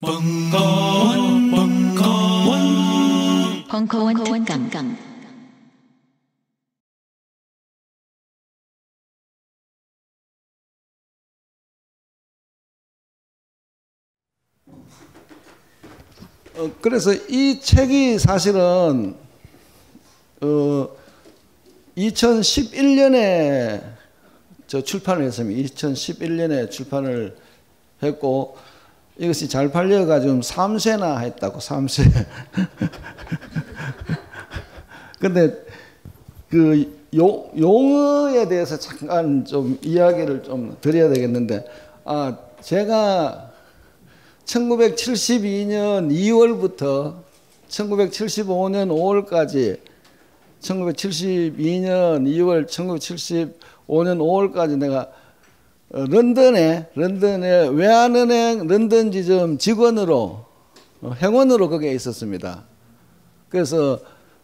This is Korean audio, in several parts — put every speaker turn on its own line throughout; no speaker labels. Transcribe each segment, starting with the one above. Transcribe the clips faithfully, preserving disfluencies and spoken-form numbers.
벙커원, 벙커원,
벙커원 특강.
어, 그래서 이 책이 사실은 어, 이천십일 년에 저 출판을 했습니다. 이천십일 년에 출판을 했고 이것이 잘 팔려가지고 삼 쇄나 했다고. 삼 쇄. 근데 그 용, 용어에 대해서 잠깐 좀 이야기를 좀 드려야 되겠는데, 아 제가 천구백칠십이 년 이월부터 천구백칠십오 년 오월까지, 천구백칠십이 년 이월, 천구백칠십오 년 오월까지 내가 어, 런던에, 런던에 외환은행 런던 지점 직원으로, 어, 행원으로 거기에 있었습니다. 그래서,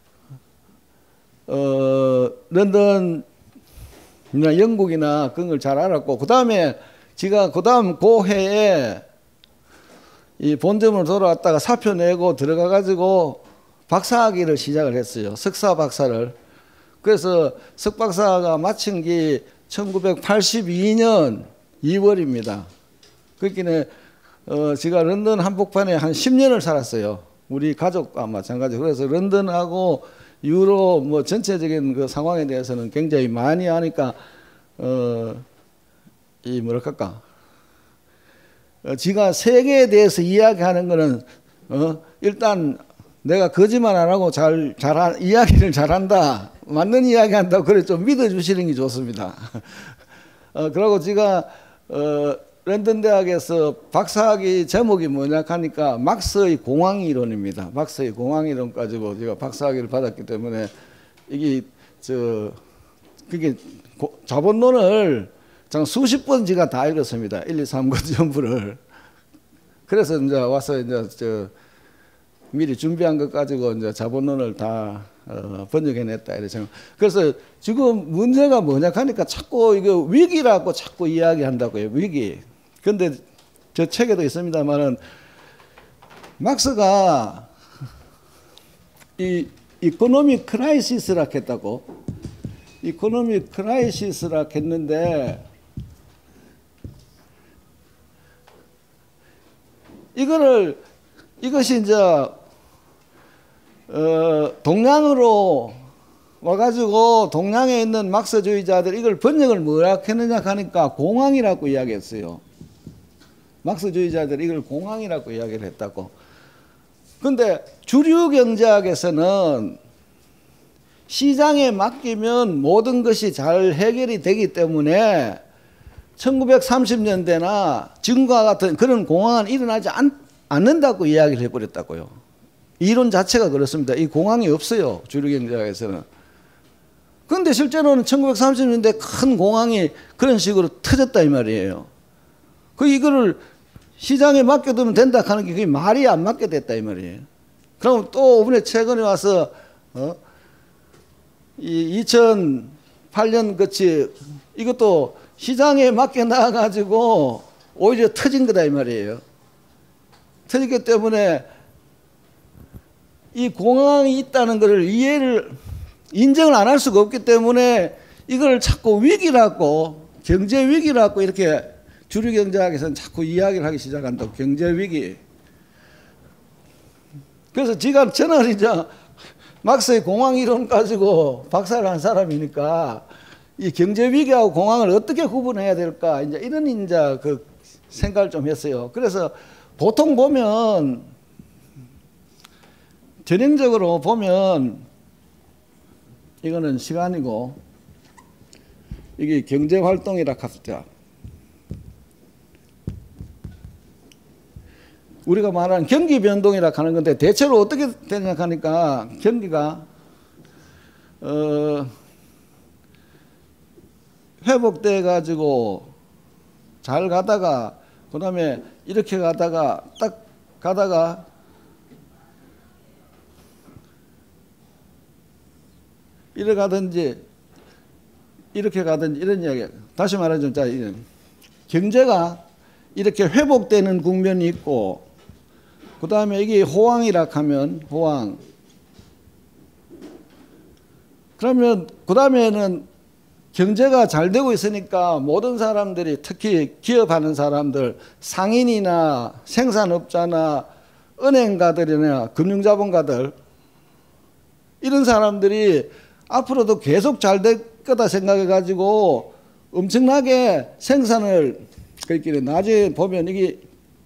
어, 런던이나 영국이나 그런 걸 잘 알았고, 그 다음에 제가 그 다음 그 해에 이 본점으로 돌아왔다가 사표 내고 들어가가지고 박사학위를 시작을 했어요. 석사 박사를. 그래서 석박사가 마친 게 천구백팔십이 년 이월입니다. 그렇기는 어, 제가 런던 한복판에 한 십 년을 살았어요. 우리 가족과 마찬가지로. 그래서 런던하고 유럽 뭐 전체적인 그 상황에 대해서는 굉장히 많이 하니까 어, 이 뭐랄까 어, 제가 세계에 대해서 이야기하는 거는 어, 일단 내가 거짓말 안 하고 잘, 잘 이야기를 잘한다, 맞는 이야기 한다고 그래 좀 믿어주시는 게 좋습니다. 어, 그리고 제가 어, 런던 대학에서 박사학위 제목이 뭐냐 하니까 막스의 공황 이론입니다. 막스의 공황 이론 가지고 제가 박사학위를 받았기 때문에 이게 저 그게 고, 자본론을 장 수십 번 제가 다 읽었습니다. 일, 이, 삼 권 전부를. 그래서 이제 와서 이제 저 미리 준비한 것 가지고 이제 자본론을 다 어, 번역해냈다 이래 생각. 그래서 지금 문제가 뭐냐 하니까 자꾸 이거 위기라고 자꾸 이야기한다고요. 위기. 근데 저 책에도 있습니다만은 막스가 이 이코노믹 크라이시스라 했다고. 이코노믹 크라이시스라 했는데 이거를 이것이 이제 어, 동양으로 와가지고 동양에 있는 막스주의자들 이걸 번역을 뭐라 했느냐 하니까 공황이라고 이야기했어요. 막스주의자들이 이걸 공황이라고 이야기를 했다고. 근데 주류 경제학에서는 시장에 맡기면 모든 것이 잘 해결이 되기 때문에 천구백삼십 년대나 지금과 같은 그런 공황은 일어나지 않, 않는다고 이야기를 해버렸다고요. 이론 자체가 그렇습니다. 이 공황이 없어요. 주류 경제학에서는. 그런데 실제로는 천구백삼십 년대 큰 공황이 그런 식으로 터졌다 이 말이에요. 그 이거를 시장에 맡겨두면 된다 하는 게 그게 말이 안 맞게 됐다 이 말이에요. 그럼 또 이번에 최근에 와서 어? 이 이천팔 년 같이 이것도 시장에 맡겨 놔가지고 오히려 터진 거다 이 말이에요. 터지기 때문에 이 공황이 있다는 것을 이해를 인정을 안 할 수가 없기 때문에 이걸 자꾸 위기라고, 경제 위기라고 이렇게 주류 경제학에서는 자꾸 이야기를 하기 시작한다고. 경제 위기. 그래서 제가 저는 이제 막스의 공황 이론 가지고 박사를 한 사람이니까 이 경제 위기하고 공황을 어떻게 구분해야 될까 이제 이런 이제 그 생각을 좀 했어요. 그래서 보통 보면 전형적으로 보면 이거는 시간이고 이게 경제 활동이라 합시다. 우리가 말하는 경기 변동이라 하는 건데 대체로 어떻게 되냐 하니까 경기가 어 회복돼 가지고 잘 가다가 그 다음에 이렇게 가다가 딱 가다가 이렇게 가든지 이렇게 가든지 이런 이야기. 다시 말하자면 자, 경제가 이렇게 회복되는 국면이 있고 그 다음에 이게 호황이라 하면 호황. 그러면 그 다음에는 경제가 잘 되고 있으니까 모든 사람들이 특히 기업하는 사람들, 상인이나 생산업자나 은행가들이나 금융자본가들 이런 사람들이 앞으로도 계속 잘 될 거다 생각해 가지고 엄청나게 생산을 그렇게 나중에 보면 이게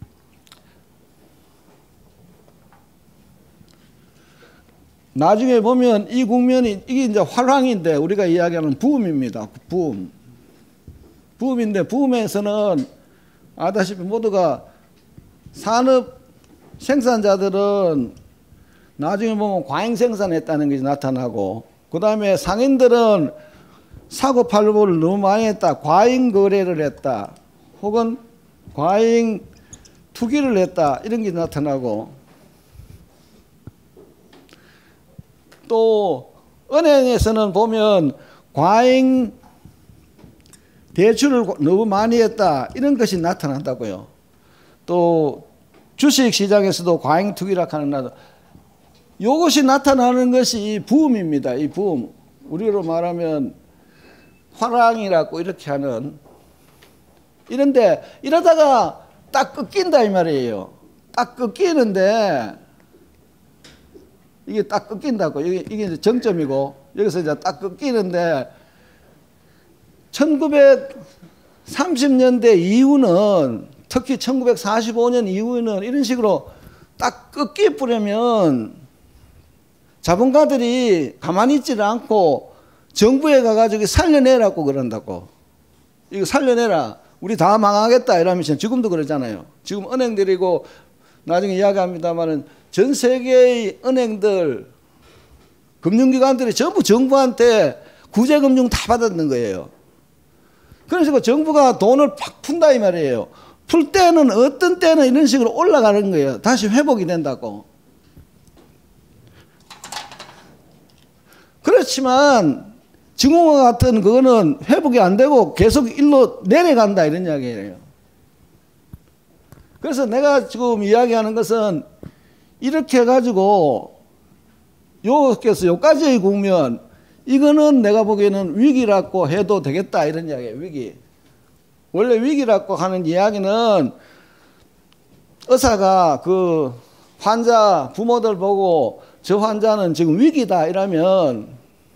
나중에 보면 이 국면이 이게 이제 활황인데 우리가 이야기하는 부음입니다. 부음. 부음인데 부음에서는 아다시피 모두가 산업 생산자들은 나중에 보면 과잉 생산했다는 것이 나타나고 그 다음에 상인들은 사고 팔고를 너무 많이 했다. 과잉 거래를 했다. 혹은 과잉 투기를 했다. 이런 게 나타나고 또 은행에서는 보면 과잉 대출을 너무 많이 했다 이런 것이 나타난다고요. 또 주식시장에서도 과잉 투기라 하는 나도 이것이 나타나는 것이 부음입니다. 이 부음 우리로 말하면 화랑이라고 이렇게 하는 이런데 이러다가 딱 꺾인다 이 말이에요. 딱 꺾이는데 이게 딱 꺾인다고. 이게, 이게 이제 정점이고, 여기서 이제 딱 꺾이는데, 천구백삼십 년대 이후는, 특히 천구백사십오 년 이후에는 이런 식으로 딱 꺾여버리면 자본가들이 가만히 있지를 않고 정부에 가가지고 살려내라고 그런다고. 이거 살려내라. 우리 다 망하겠다. 이러면서 지금도 그러잖아요. 지금 은행들이고, 나중에 이야기합니다만은 전 세계의 은행들, 금융기관들이 전부 정부한테 구제금융 다 받았는 거예요. 그래서 정부가 돈을 팍 푼다 이 말이에요. 풀 때는 어떤 때는 이런 식으로 올라가는 거예요. 다시 회복이 된다고. 그렇지만 증오와 같은 그거는 회복이 안 되고 계속 일로 내려간다 이런 이야기예요. 그래서 내가 지금 이야기하는 것은 이렇게 해가지고 요께서 요까지의 국면 이거는 내가 보기에는 위기라고 해도 되겠다 이런 이야기예요. 위기. 원래 위기라고 하는 이야기는 의사가 그 환자 부모들 보고 저 환자는 지금 위기다 이러면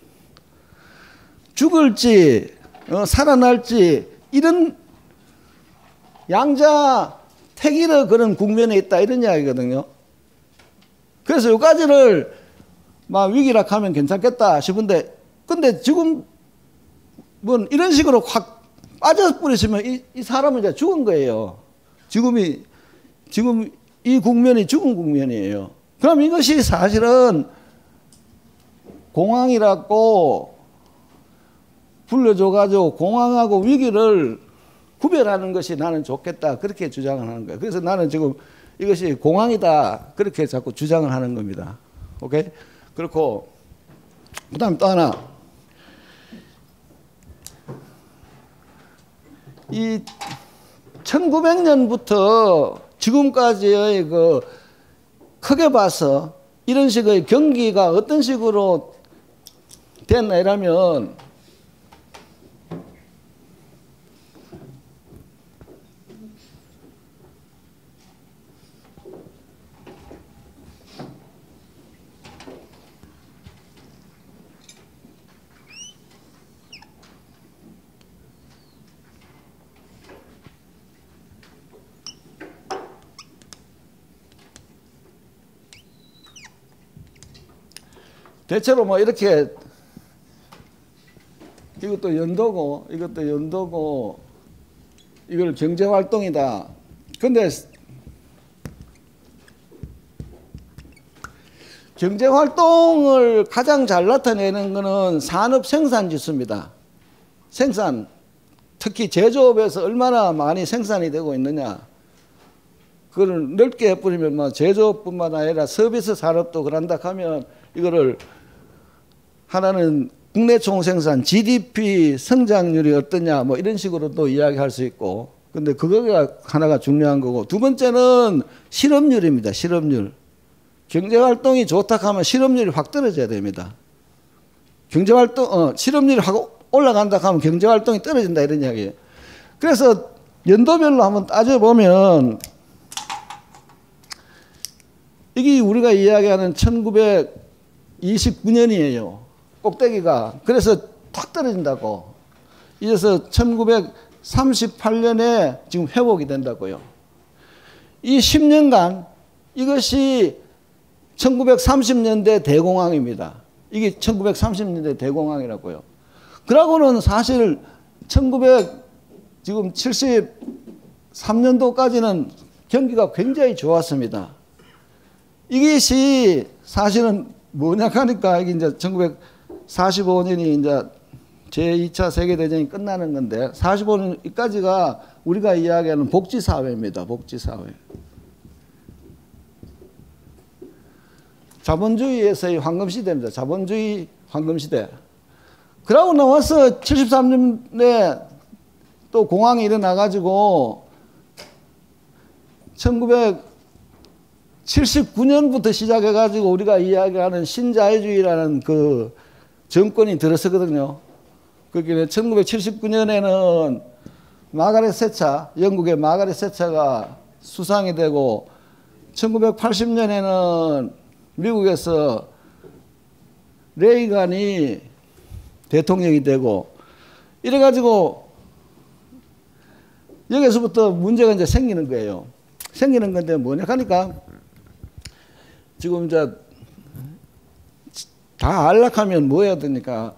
죽을지 어, 살아날지 이런 양자 택일의 그런 국면에 있다 이런 이야기거든요. 그래서 요까지를 막 위기라 하면 괜찮겠다 싶은데 근데 지금 뭐 이런 식으로 확 빠져버리시면 이, 이 사람은 이제 죽은 거예요. 지금이 지금 이 국면이 죽은 국면이에요. 그럼 이것이 사실은 공황이라고 불러줘가지고 공황하고 위기를 구별하는 것이 나는 좋겠다 그렇게 주장을 하는 거예요. 그래서 나는 지금 이것이 공황이다 그렇게 자꾸 주장을 하는 겁니다. 오케이? 그렇고 그 다음에 또 하나 이 천구백 년부터 지금까지의 그 크게 봐서 이런 식의 경기가 어떤 식으로 됐나 이러면 대체로 뭐 이렇게 이것도 연도고 이것도 연도고 이걸 경제활동이다. 근데 경제활동을 가장 잘 나타내는 것은 산업생산지수입니다. 생산, 특히 제조업에서 얼마나 많이 생산이 되고 있느냐. 그걸 넓게 해버리면 뭐 제조업뿐만 아니라 서비스 산업도 그런다 하면 이거를 하나는 국내 총생산 지디피 성장률이 어떠냐 뭐 이런 식으로 또 이야기할 수 있고 근데 그거가 하나가 중요한 거고, 두 번째는 실업률입니다. 실업률. 경제활동이 좋다 하면 실업률이 확 떨어져야 됩니다. 경제활동, 어, 실업률이 확 올라간다 하면 경제활동이 떨어진다 이런 이야기예요. 그래서 연도별로 한번 따져보면 이게 우리가 이야기하는 천구백이십구 년이에요. 꼭대기가. 그래서 탁 떨어진다고. 이래서 천구백삼십팔 년에 지금 회복이 된다고요. 이 십 년간 이것이 천구백삼십 년대 대공황입니다. 이게 천구백삼십 년대 대공황이라고요. 그러고는 사실 천구백칠십삼 년도까지는 경기가 굉장히 좋았습니다. 이것이 사실은 뭐냐 하니까 이게 이제 천구백사십오 년이 이제 제이 차 세계대전이 끝나는 건데, 사십오 년까지가 우리가 이야기하는 복지사회입니다. 복지사회. 자본주의에서의 황금시대입니다. 자본주의 황금시대. 그러고 나와서 칠십삼 년에 또 공황이 일어나가지고 천구백칠십구 년부터 시작해가지고 우리가 이야기하는 신자유주의라는 그 정권이 들어서거든요. 그게 천구백칠십구 년에는 마가렛 세차, 영국의 마가렛 세차가 수상이 되고, 천구백팔십 년에는 미국에서 레이간이 대통령이 되고, 이래가지고 여기서부터 문제가 이제 생기는 거예요. 생기는 건데 뭐냐 하니까 지금 이제 다 안락하면 뭐 해야 되니까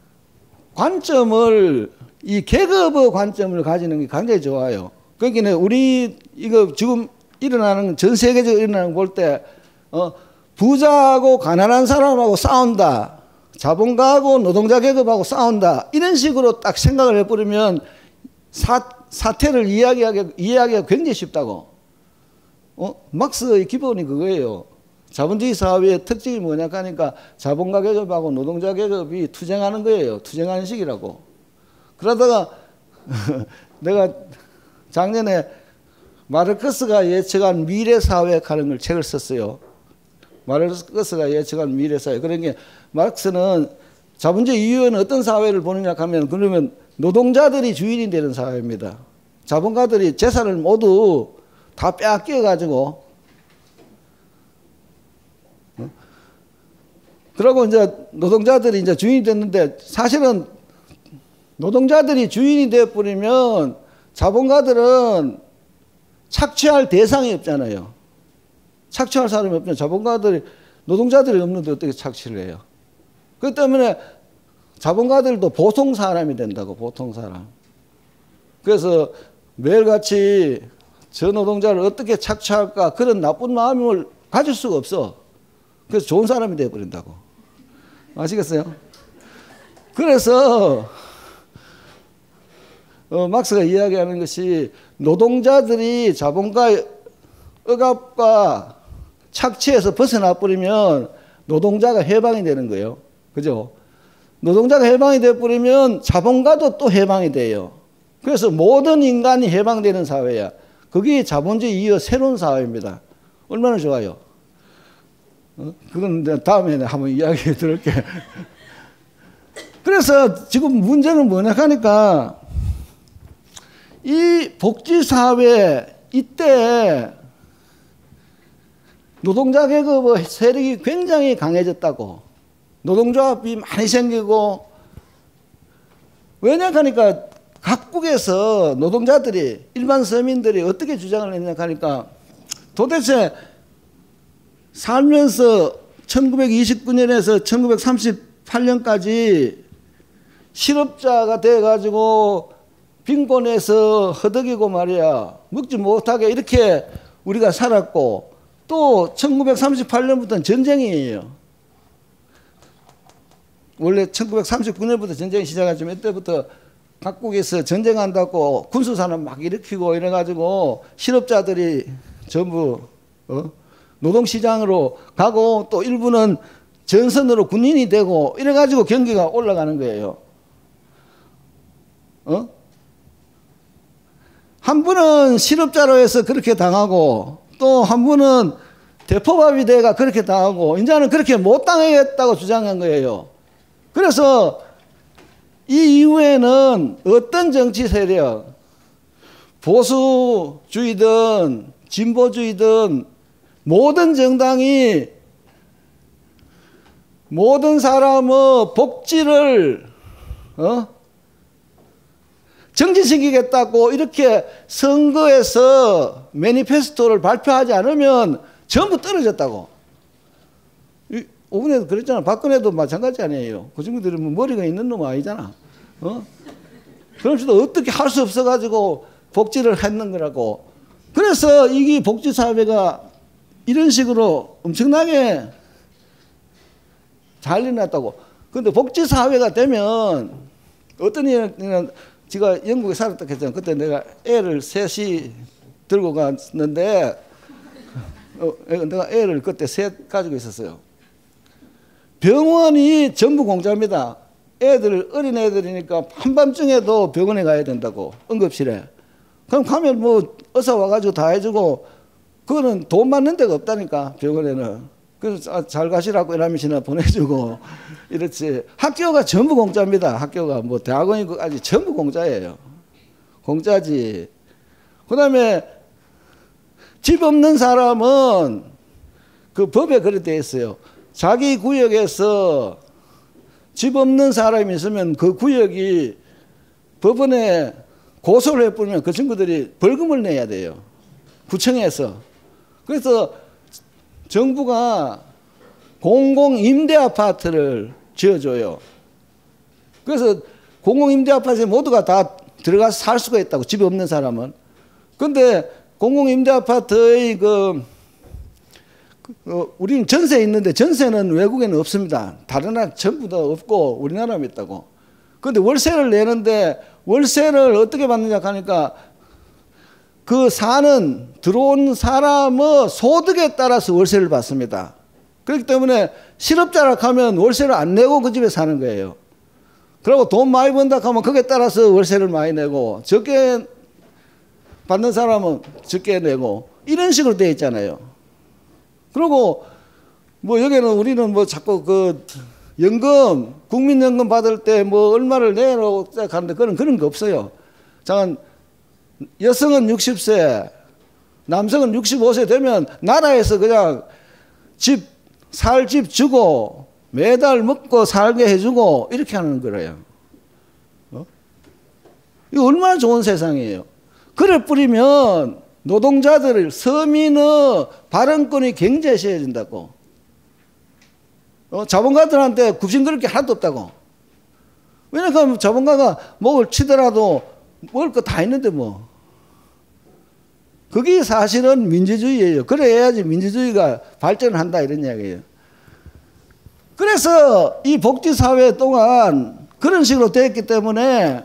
관점을, 이 계급의 관점을 가지는 게 굉장히 좋아요. 그러니까 우리 이거 지금 일어나는, 전 세계적으로 일어나는 걸 볼 때 어, 부자하고 가난한 사람하고 싸운다, 자본가하고 노동자 계급하고 싸운다, 이런 식으로 딱 생각을 해버리면 사, 사태를 이야기하기, 이야기하기가 굉장히 쉽다고. 어? 막스의 기본이 그거예요. 자본주의 사회의 특징이 뭐냐 하니까 자본가 계급하고 노동자 계급이 투쟁하는 거예요. 투쟁하는 식이라고. 그러다가 내가 작년에 마르크스가 예측한 미래사회 하는 걸 책을 썼어요. 마르크스가 예측한 미래사회. 그러니까 마르크스는 자본주의 이후에는 어떤 사회를 보느냐 하면, 그러면 노동자들이 주인이 되는 사회입니다. 자본가들이 재산을 모두 다 빼앗겨 가지고, 그러고 이제 노동자들이 이제 주인이 됐는데, 사실은 노동자들이 주인이 되어버리면 자본가들은 착취할 대상이 없잖아요. 착취할 사람이 없잖아요. 자본가들이, 노동자들이 없는데 어떻게 착취를 해요? 그렇기 때문에 자본가들도 보통 사람이 된다고, 보통 사람. 그래서 매일같이 저 노동자를 어떻게 착취할까, 그런 나쁜 마음을 가질 수가 없어. 그래서 좋은 사람이 되어버린다고. 아시겠어요? 그래서 어, 막스가 이야기하는 것이, 노동자들이 자본가의 억압과 착취에서 벗어나 버리면 노동자가 해방이 되는 거예요. 그죠? 노동자가 해방이 되어 버리면 자본가도 또 해방이 돼요. 그래서 모든 인간이 해방되는 사회야. 그게 자본주의 이후 새로운 사회입니다. 얼마나 좋아요. 어? 그건 다음에 한번 이야기 들을게. 그래서 지금 문제는 뭐냐 하니까, 이 복지사회, 이때 노동자 계급의 세력이 굉장히 강해졌다고. 노동조합이 많이 생기고, 왜냐 하니까 각국에서 노동자들이, 일반 서민들이 어떻게 주장을 했냐 하니까, 도대체 살면서 천구백이십구 년에서 천구백삼십팔 년까지 실업자가 돼가지고 빈곤에서 허덕이고 말이야, 먹지 못하게 이렇게 우리가 살았고, 또 천구백삼십팔 년부터는 전쟁이에요. 원래 천구백삼십구 년부터 전쟁이 시작하지만 이때부터 각국에서 전쟁한다고 군수산업 막 일으키고 이래가지고 실업자들이 전부 어? 노동시장으로 가고, 또 일부는 전선으로 군인이 되고 이래가지고 경기가 올라가는 거예요. 어? 한 분은 실업자로 해서 그렇게 당하고 또 한 분은 대포밥이 돼가 그렇게 당하고 이제는 그렇게 못 당하겠다고 주장한 거예요. 그래서 이 이후에는 어떤 정치 세력, 보수주의든 진보주의든 모든 정당이 모든 사람의 복지를 어? 정지시키겠다고 이렇게 선거에서 매니페스토를 발표하지 않으면 전부 떨어졌다고. 오분에도 그랬잖아. 박근혜도 마찬가지 아니에요. 그 친구들은 뭐 머리가 있는 놈 아니잖아. 어? 그럼 저도 어떻게 할 수 없어가지고 복지를 했는 거라고. 그래서 이게 복지사회가 이런 식으로 엄청나게 잘 일어났다고. 근데 복지사회가 되면 어떤 일은 제가 영국에 살았다 했잖아요. 그때 내가 애를 셋이 들고 갔는데 어, 내가 애를 그때 셋 가지고 있었어요. 병원이 전부 공짜입니다. 애들 어린 애들이니까 한밤중에도 병원에 가야 된다고. 응급실에. 그럼 가면 뭐 의사 와가지고 다 해주고 그거는 돈 받는 데가 없다니까 병원에는. 그래서 잘 가시라고 이라미시나 보내주고 이렇지. 학교가 전부 공짜입니다. 학교가 뭐 대학원이까지 전부 공짜예요. 공짜지. 그 다음에 집 없는 사람은 그 법에 그렇게 돼 있어요. 자기 구역에서 집 없는 사람이 있으면 그 구역이 법원에 고소를 해버리면 그 친구들이 벌금을 내야 돼요. 구청에서. 그래서 정부가 공공임대아파트를 지어줘요. 그래서 공공임대아파트에 모두가 다 들어가서 살 수가 있다고, 집이 없는 사람은. 근데 공공임대아파트의 그, 어, 우리는 전세 있는데 전세는 외국에는 없습니다. 다른 나라 전부 다 없고 우리나라만 있다고. 근데 월세를 내는데 월세를 어떻게 받느냐 하니까 그 사는 들어온 사람의 소득에 따라서 월세를 받습니다. 그렇기 때문에 실업자라 하면 월세를 안 내고 그 집에 사는 거예요. 그리고 돈 많이 번다 하면 거기에 따라서 월세를 많이 내고 적게 받는 사람은 적게 내고 이런 식으로 되어 있잖아요. 그리고 뭐 여기는 우리는 뭐 자꾸 그 연금 국민연금 받을 때 뭐 얼마를 내라고 하는데 그런 그런 거 없어요. 잠깐 여성은 육십 세, 남성은 육십오 세 되면 나라에서 그냥 집, 살 집 주고 매달 먹고 살게 해주고 이렇게 하는 거래요. 어? 이거 얼마나 좋은 세상이에요. 그래 뿌리면 노동자들, 서민의 발언권이 굉장히 세워진다고. 어? 자본가들한테 굽신거릴 게 하나도 없다고. 왜냐하면 자본가가 목을 치더라도 먹을 거 다 있는데 뭐. 그게 사실은 민주주의예요. 그래야지 민주주의가 발전한다 이런 이야기예요. 그래서 이 복지사회 동안 그런 식으로 되었기 때문에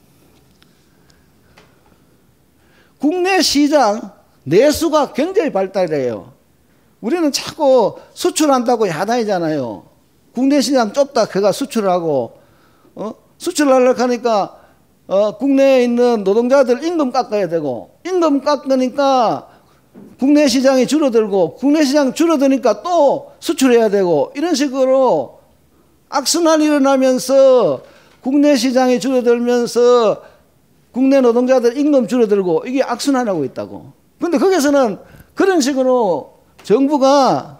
국내 시장 내수가 굉장히 발달해요. 우리는 자꾸 수출한다고 야단이잖아요. 국내 시장 좁다 그가 수출하고 어? 수출하려고 하니까 어, 국내에 있는 노동자들 임금 깎아야 되고 임금 깎으니까 국내 시장이 줄어들고 국내 시장 줄어드니까 또 수출해야 되고 이런 식으로 악순환이 일어나면서 국내 시장이 줄어들면서 국내 노동자들 임금 줄어들고 이게 악순환하고 있다고. 근데 거기서는 그런 식으로 정부가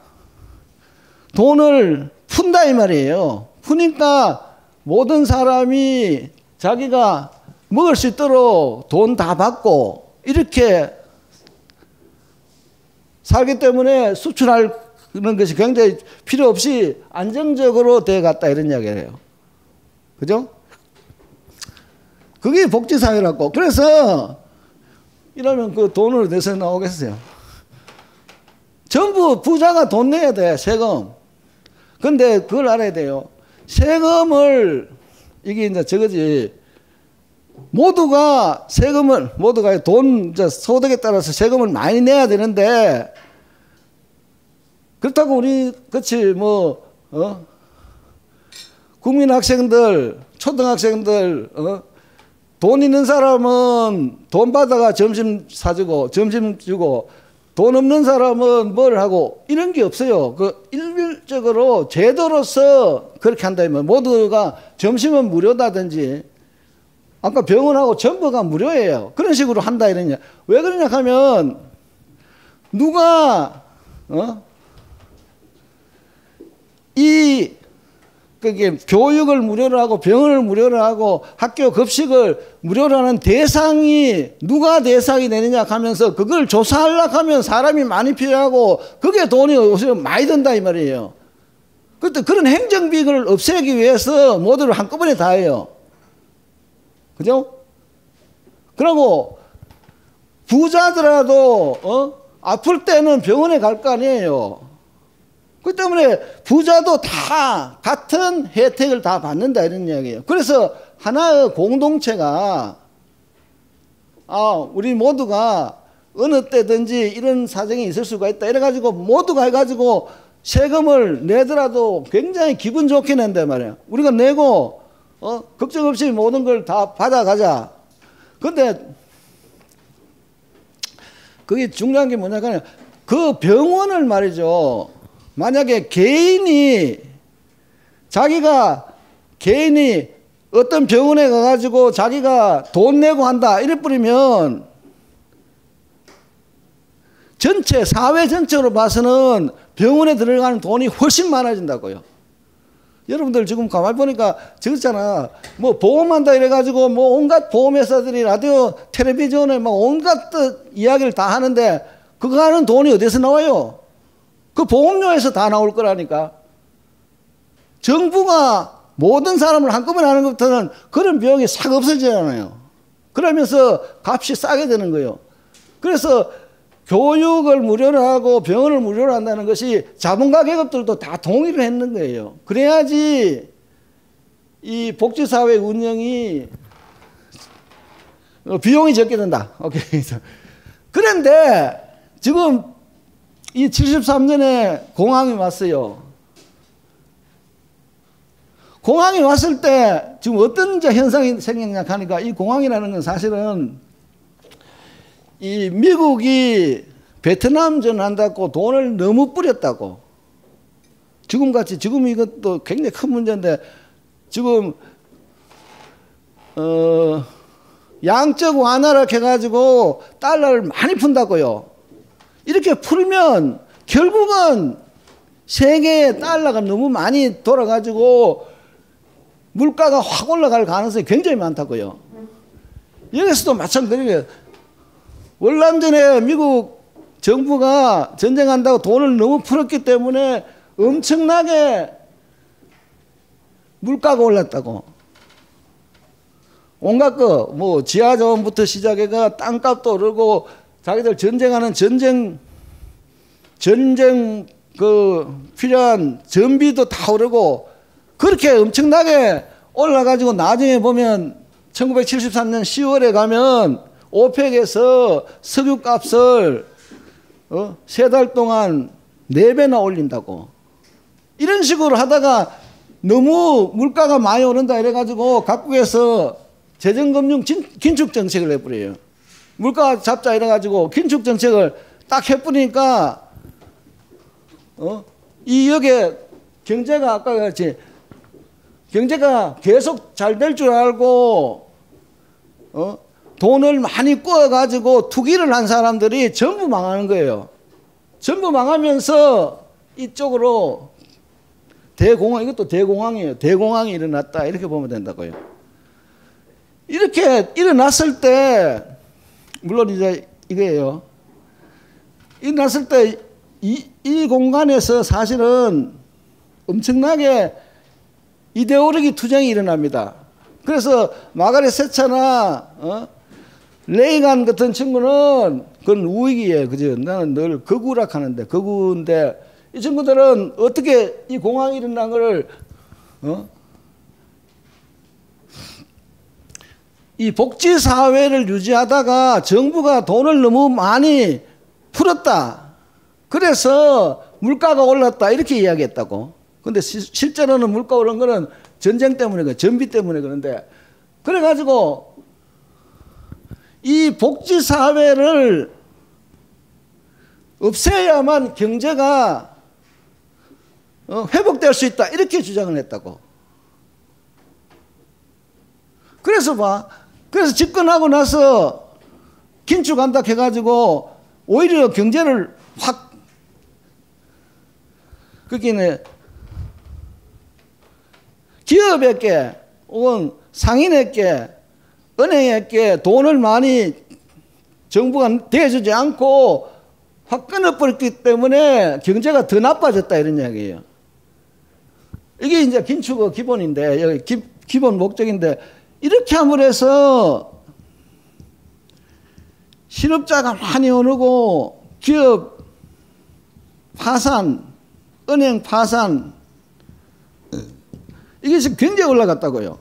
돈을 푼다 이 말이에요. 푸니까 모든 사람이 자기가 먹을 수 있도록 돈 다 받고 이렇게 살기 때문에 수출하는 것이 굉장히 필요 없이 안정적으로 돼 갔다 이런 이야기예요. 그죠? 그게 복지사회라고. 그래서 이러면 그 돈을 어디서 나오겠어요? 전부 부자가 돈 내야 돼, 세금. 근데 그걸 알아야 돼요. 세금을, 이게 이제 저거지. 모두가 세금을, 모두가 돈, 소득에 따라서 세금을 많이 내야 되는데, 그렇다고 우리, 그치, 뭐, 어? 국민 학생들, 초등학생들, 어? 돈 있는 사람은 돈 받아가 점심 사주고 점심 주고 돈 없는 사람은 뭘 하고 이런 게 없어요. 그 일률적으로 제도로서 그렇게 한다면 모두가 점심은 무료다든지 아까 병원하고 전부가 무료예요. 그런 식으로 한다 이러냐. 왜 그러냐 하면 누가 어? 이 그게 교육을 무료로 하고 병원을 무료로 하고 학교 급식을 무료로 하는 대상이 누가 대상이 되느냐 하면서 그걸 조사하려고 하면 사람이 많이 필요하고 그게 돈이 많이 든다 이 말이에요. 그때 그런 행정비를 없애기 위해서 모두를 한꺼번에 다 해요. 그죠? 그리고 부자더라도 어? 아플 때는 병원에 갈 거 아니에요. 그 때문에 부자도 다 같은 혜택을 다 받는다 이런 이야기예요. 그래서 하나의 공동체가 아 우리 모두가 어느 때든지 이런 사정이 있을 수가 있다 이래가지고 모두가 해가지고 세금을 내더라도 굉장히 기분 좋게 낸단 말이에요. 우리가 내고 어 걱정 없이 모든 걸 다 받아가자. 근데 그게 중요한 게 뭐냐면 그 병원을 말이죠. 만약에 개인이 자기가 개인이 어떤 병원에 가가지고 자기가 돈 내고 한다 이래 뿌리면 전체 사회 전체로 봐서는 병원에 들어가는 돈이 훨씬 많아진다고요. 여러분들 지금 가만히 보니까 저렇잖아. 뭐 보험한다 이래가지고 뭐 온갖 보험회사들이 라디오 텔레비전에 막 온갖 이야기를 다 하는데 그거 하는 돈이 어디서 나와요? 그 보험료에서 다 나올 거라니까. 정부가 모든 사람을 한꺼번에 하는 것부터는 그런 비용이 싹 없어지잖아요. 그러면서 값이 싸게 되는 거예요. 그래서 교육을 무료로 하고 병원을 무료로 한다는 것이 자본가 계급들도 다 동의를 했는 거예요. 그래야지 이 복지사회 운영이 비용이 적게 든다. 오케이. 그런데 지금 이 칠십삼 년에 공황이 왔어요. 공황이 왔을 때 지금 어떤 현상이 생겼냐 하니까 이 공황이라는 건 사실은 이 미국이 베트남전 한다고 돈을 너무 뿌렸다고. 지금같이 지금 이것도 굉장히 큰 문제인데 지금 어 양적 완화를 해가지고 달러를 많이 푼다고요. 이렇게 풀면 결국은 세계의 달러가 너무 많이 돌아가지고 물가가 확 올라갈 가능성이 굉장히 많다고요. 여기서도 마찬가지예요. 월남전에 미국 정부가 전쟁한다고 돈을 너무 풀었기 때문에 엄청나게 물가가 올랐다고. 온갖 거, 뭐 지하자원부터 시작해가 땅값도 오르고 자기들 전쟁하는 전쟁, 전쟁 그 필요한 전비도 다 오르고 그렇게 엄청나게 올라가지고 나중에 보면 천구백칠십삼 년 시월에 가면 오펙에서 석유값을 어? 세 달 동안 네 배나 올린다고. 이런 식으로 하다가 너무 물가가 많이 오른다 이래가지고 각국에서 재정금융 긴축정책을 해버려요. 물가 잡자 이래가지고 긴축정책을 딱 해버리니까 어? 이 여기에 경제가 아까 같이 경제가 계속 잘 될 줄 알고 어? 돈을 많이 꾸어가지고 투기를 한 사람들이 전부 망하는 거예요. 전부 망하면서 이쪽으로 대공황, 이것도 대공황이에요. 대공황이 일어났다 이렇게 보면 된다고요. 이렇게 일어났을 때 물론 이제 이거예요. 일어났을 때 이, 이 공간에서 사실은 엄청나게 이데올로기 투쟁이 일어납니다. 그래서 마가렛 세차나 어? 레이간 같은 친구는 그건 우익이에요. 그죠? 나는 늘 극우락 하는데 극우인데 이 친구들은 어떻게 이 공황이 일어난 거를 어? 이 복지사회를 유지하다가 정부가 돈을 너무 많이 풀었다. 그래서 물가가 올랐다. 이렇게 이야기했다고. 근데 시, 실제로는 물가 오른 거는 전쟁 때문에, 전비 때문에 그런데. 그래가지고 이 복지사회를 없애야만 경제가 회복될 수 있다 이렇게 주장을 했다고. 그래서 봐, 그래서 집권하고 나서 긴축한다 해가지고 오히려 경제를 확 그렇게 기업에게 혹은 상인에게 은행에게 돈을 많이 정부가 대주지 않고 확 끊어버렸기 때문에 경제가 더 나빠졌다 이런 이야기예요. 이게 이제 긴축의 기본인데, 여기 기, 기본 목적인데, 이렇게 함으로 해서 실업자가 많이 오르고 기업 파산, 은행 파산, 이게 지금 굉장히 올라갔다고요.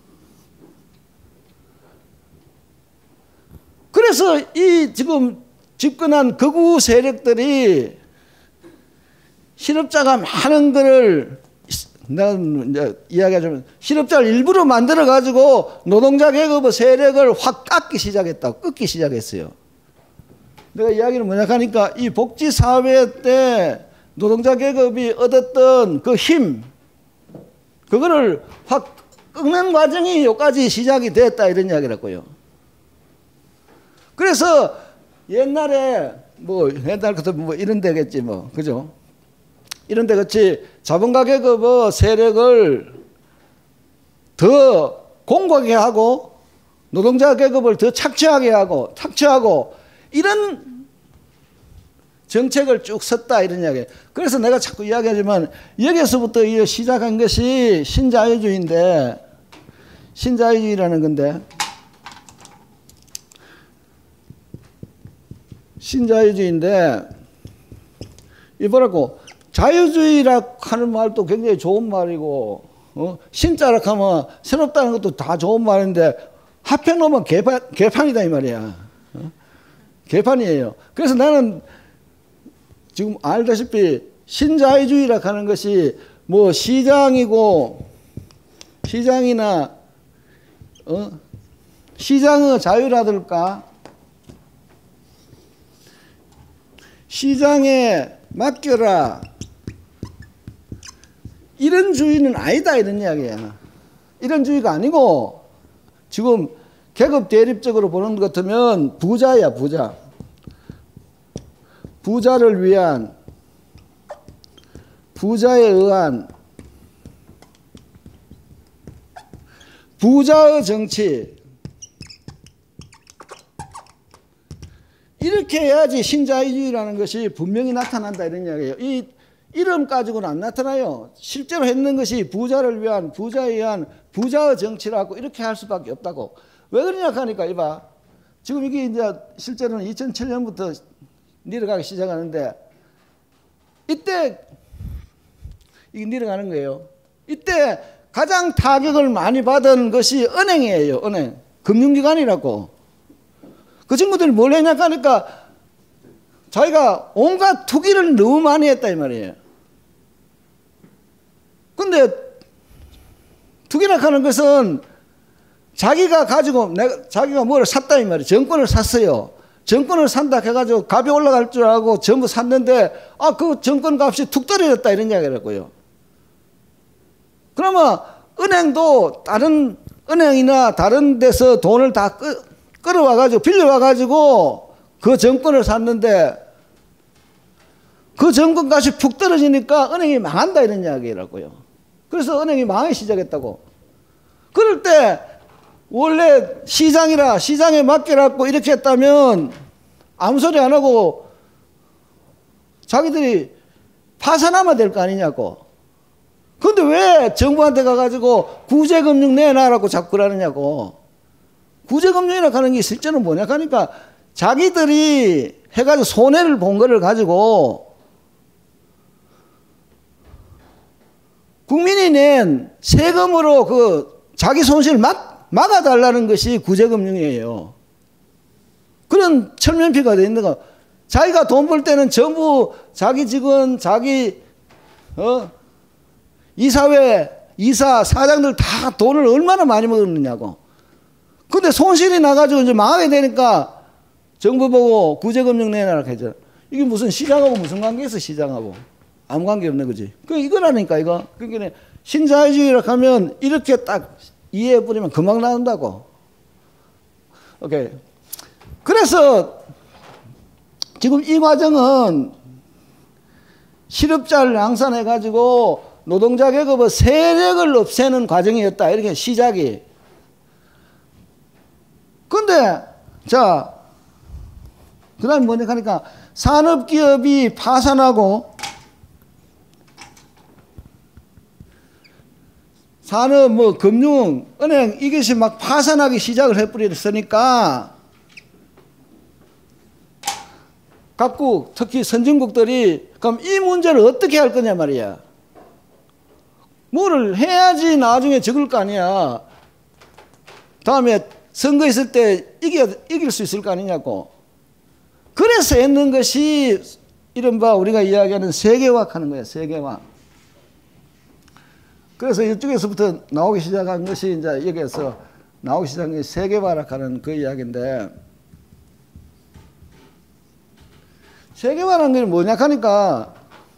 그래서 이 지금 집권한 극우 세력들이 실업자가 많은 거를 난 이제 이야기하자면 실업자를 일부러 만들어 가지고 노동자 계급의 세력을 확 깎기 시작했다고, 끊기 시작했어요. 내가 이야기를 뭐냐 하니까 이 복지 사회 때 노동자 계급이 얻었던 그 힘, 그거를 확 끊는 과정이 여기까지 시작이 됐다 이런 이야기라고요. 그래서 옛날에 뭐 옛날부터 뭐 이런 데겠지 뭐, 그죠? 이런 데 같이 자본가 계급의 세력을 더 공고하게 하고 노동자 계급을 더 착취하게 하고 착취하고 이런 정책을 쭉 썼다 이런 이야기. 그래서 내가 자꾸 이야기하지만 여기서부터 시작한 것이 신자유주의인데, 신자유주의라는 건데, 신자유주의인데 이보라고 자유주의라 하는 말도 굉장히 좋은 말이고, 어? 신자라 하면 새롭다는 것도 다 좋은 말인데 합해놓으면 개판, 개판이다 이 말이야. 어? 개판이에요. 그래서 나는 지금 알다시피 신자유주의라 하는 것이 뭐 시장이고 시장이나 어? 시장의 자유라든가 시장에 맡겨라 이런 주의는 아니다 이런 이야기야. 이런 주의가 아니고 지금 계급 대립적으로 보는 것 같으면 부자야 부자. 부자를 위한 부자에 의한 부자의 정치, 이렇게 해야지 신자유주의라는 것이 분명히 나타난다 이런 이야기예요. 이 이름 가지고는 안 나타나요. 실제로 했는 것이 부자를 위한 부자에 의한 부자의 정치라고 이렇게 할 수밖에 없다고. 왜 그러냐 하니까 이봐. 지금 이게 이제 실제로는 이천칠 년부터 내려가기 시작하는데 이때 이게 내려가는 거예요. 이때 가장 타격을 많이 받은 것이 은행이에요. 은행. 금융기관이라고. 그 친구들이 뭘 했냐 하니까 자기가 온갖 투기를 너무 많이 했다 이 말이에요. 근데 투기라 하는 것은 자기가 가지고 내가 자기가 뭘 샀다 이 말이에요. 정권을 샀어요. 정권을 산다 해가지고 값이 올라갈 줄 알고 전부 샀는데 아, 그 정권 값이 툭 떨어졌다 이런 이야기라고요. 그러면 은행도 다른 은행이나 다른 데서 돈을 다 끌, 끌어와가지고 빌려와가지고 그 정권을 샀는데 그 정권 값이 푹 떨어지니까 은행이 망한다 이런 이야기라고요. 그래서 은행이 망하기 시작했다고. 그럴 때 원래 시장이라 시장에 맡겨갖고 이렇게 했다면 아무 소리 안 하고 자기들이 파산하면 될 거 아니냐고. 근데 왜 정부한테 가가지고 구제금융 내놔라고 자꾸 그러느냐고. 구제금융이라고 하는 게 실제는 뭐냐 하니까 자기들이 해가지고 손해를 본 거를 가지고 국민이 낸 세금으로 그 자기 손실을 막, 막아달라는 것이 구제금융이에요. 그런 철면피가 돼 있는 거. 자기가 돈 벌 때는 전부 자기 직원, 자기, 어, 이사회, 이사, 사장들 다 돈을 얼마나 많이 먹었느냐고. 근데 손실이 나가지고 이제 망하게 되니까 정부 보고 구제금융 내놔라 했잖아. 이게 무슨 시장하고 무슨 관계 있어, 시장하고. 아무 관계 없네, 그지? 그 이거라니까, 이거. 그러니까 신자유주의라 하면 이렇게 딱 이해해버리면 금방 나온다고. 오케이. 그래서 지금 이 과정은 실업자를 양산해가지고 노동자 계급의 세력을 없애는 과정이었다. 이렇게 시작이. 근데, 자, 그 다음에 뭐냐 하니까 산업기업이 파산하고 산업, 뭐, 금융, 은행, 이것이 막 파산하기 시작을 해버렸으니까 각국, 특히 선진국들이 그럼 이 문제를 어떻게 할 거냐 말이야. 뭐를 해야지 나중에 적을 거 아니야. 다음에 선거 있을 때 이겨, 이길 수 있을 거 아니냐고. 그래서 했는 것이 이른바 우리가 이야기하는 세계화하는 거야, 세계화. 그래서 이쪽에서부터 나오기 시작한 것이 이제 여기에서 나오기 시작한 것이 세계화라는 그 이야기인데, 세계화라는 게 뭐냐 하니까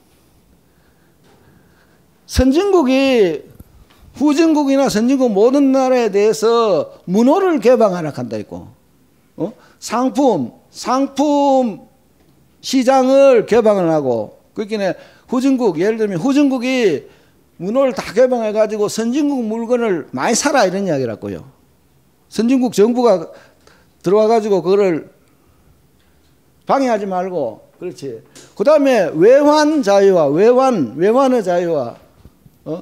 선진국이 후진국이나 선진국 모든 나라에 대해서 문호를 개방하라 한다 있고, 어? 상품, 상품 시장을 개방을 하고, 그러니까 후진국, 예를 들면 후진국이 문호를 다 개방해가지고 선진국 물건을 많이 사라 이런 이야기라고요. 선진국 정부가 들어와가지고 그거를 방해하지 말고, 그렇지. 그 다음에 외환 자유화, 외환, 외환의 자유화. 어?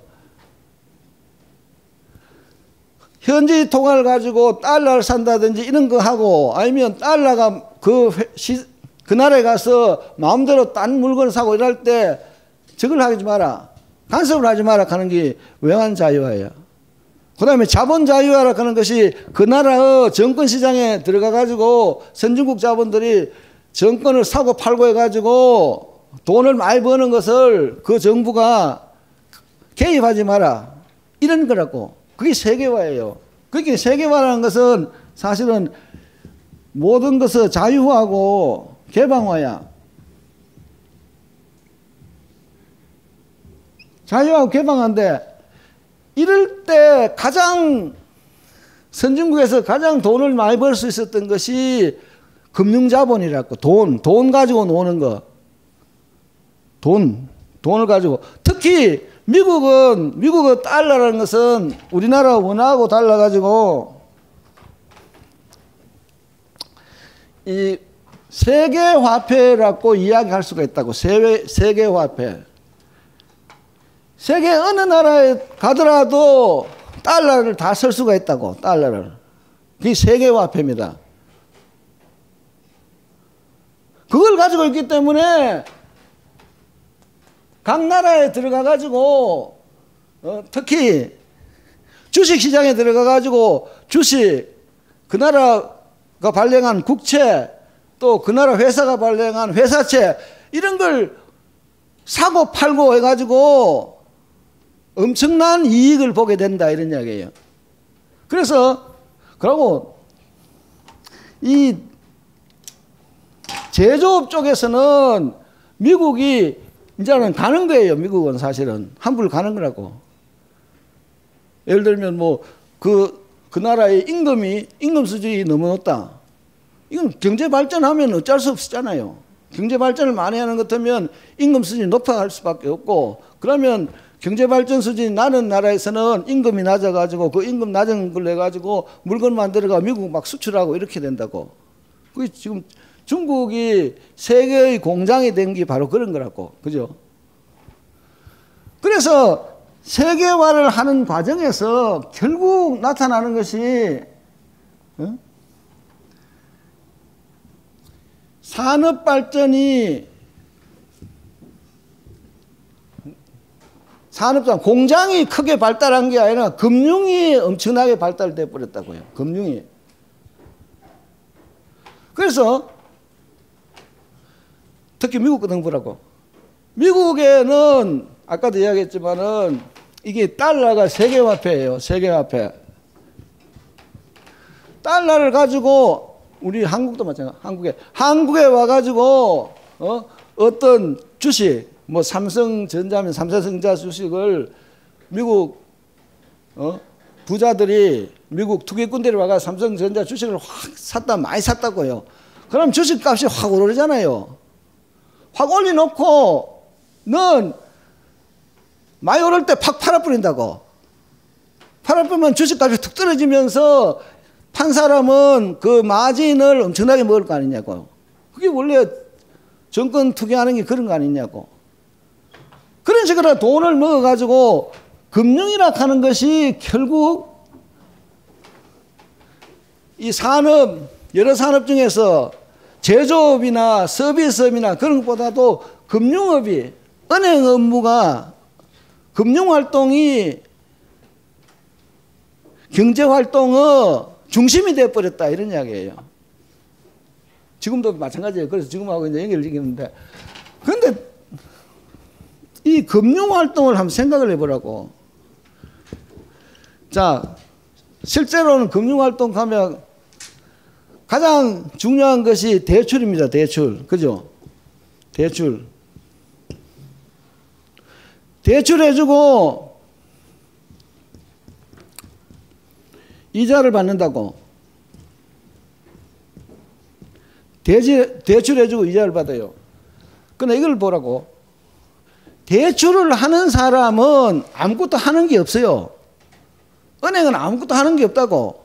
현지 통화를 가지고 달러를 산다든지 이런 거 하고, 아니면 달러가 그, 시, 그 나라에 가서 마음대로 딴 물건을 사고 이럴 때 저걸 하지 마라. 간섭을 하지 마라 하는 게 외환 자유화예요. 그 다음에 자본 자유화라 하는 것이 그 나라의 정권 시장에 들어가 가지고 선진국 자본들이 정권을 사고 팔고 해가지고 돈을 많이 버는 것을 그 정부가 개입하지 마라. 이런 거라고. 그게 세계화예요. 그러니까 세계화라는 것은 사실은 모든 것을 자유화하고 개방화야. 자유하고 개방한데, 이럴 때 가장 선진국에서 가장 돈을 많이 벌 수 있었던 것이 금융자본이라고. 돈, 돈 가지고 노는 거. 돈, 돈을 가지고. 특히 미국은, 미국의 달러라는 것은 우리나라 원화하고 달라가지고 이 세계화폐라고 이야기할 수가 있다고. 세계, 세계화폐. 세계 어느 나라에 가더라도 달러를 다 쓸 수가 있다고. 달러를. 그게 세계화폐입니다. 그걸 가지고 있기 때문에 각 나라에 들어가 가지고 어, 특히 주식시장에 들어가 가지고 주식, 그 나라가 발행한 국채, 또 그 나라 회사가 발행한 회사채, 이런 걸 사고 팔고 해가지고 엄청난 이익을 보게 된다 이런 이야기예요. 그래서 그러고 이 제조업 쪽에서는 미국이 이제는 가는 거예요. 미국은 사실은 한불 가는 거라고. 예를 들면 뭐 그 그 나라의 임금이 임금 수준이 너무 높다. 이건 경제 발전하면 어쩔 수 없잖아요. 경제 발전을 많이 하는 것 같으면 임금 수준이 높아갈 수밖에 없고, 그러면 경제 발전 수준이 낮은 나라에서는 임금이 낮아가지고 그 임금 낮은 걸 해가지고 물건 만들어가 미국 막 수출하고 이렇게 된다고. 그게 지금 중국이 세계의 공장이 된 게 바로 그런 거라고. 그죠? 그래서 세계화를 하는 과정에서 결국 나타나는 것이 어? 산업 발전이 산업상 공장이 크게 발달한 게 아니라 금융이 엄청나게 발달돼 버렸다고요. 금융이. 그래서 특히 미국 같은 거라고. 미국에는 아까도 이야기했지만은 이게 달러가 세계화폐예요. 세계화폐. 달러를 가지고 우리 한국도 마찬가지. 한국에 한국에 와가지고 어 어떤 주식 뭐 삼성전자면 삼성전자 주식을 미국 어 부자들이 미국 투기꾼들이 와가 삼성전자 주식을 확 샀다 많이 샀다고요. 그럼 주식값이 확 오르잖아요. 확 올려놓고 넌 많이 오를 때 팍 팔아버린다고. 팔아버리면 주식값이 툭 떨어지면서 판 사람은 그 마진을 엄청나게 먹을 거 아니냐고. 그게 원래 정권 투기하는 게 그런 거 아니냐고. 그런 식으로 돈을 먹어가지고 금융이라 하는 것이 결국 이 산업, 여러 산업 중에서 제조업이나 서비스업이나 그런 것보다도 금융업이, 은행 업무가, 금융활동이 경제활동의 중심이 되어버렸다 이런 이야기예요. 지금도 마찬가지예요. 그래서 지금하고 이제 연결을 지키는데, 그런데 이 금융활동을 한번 생각을 해보라고. 자, 실제로는 금융활동 하면 가장 중요한 것이 대출입니다. 대출. 그죠? 대출. 대출해주고 이자를 받는다고. 대출, 대출해주고 이자를 받아요. 근데 이걸 보라고. 대출을 하는 사람은 아무것도 하는 게 없어요. 은행은 아무것도 하는 게 없다고.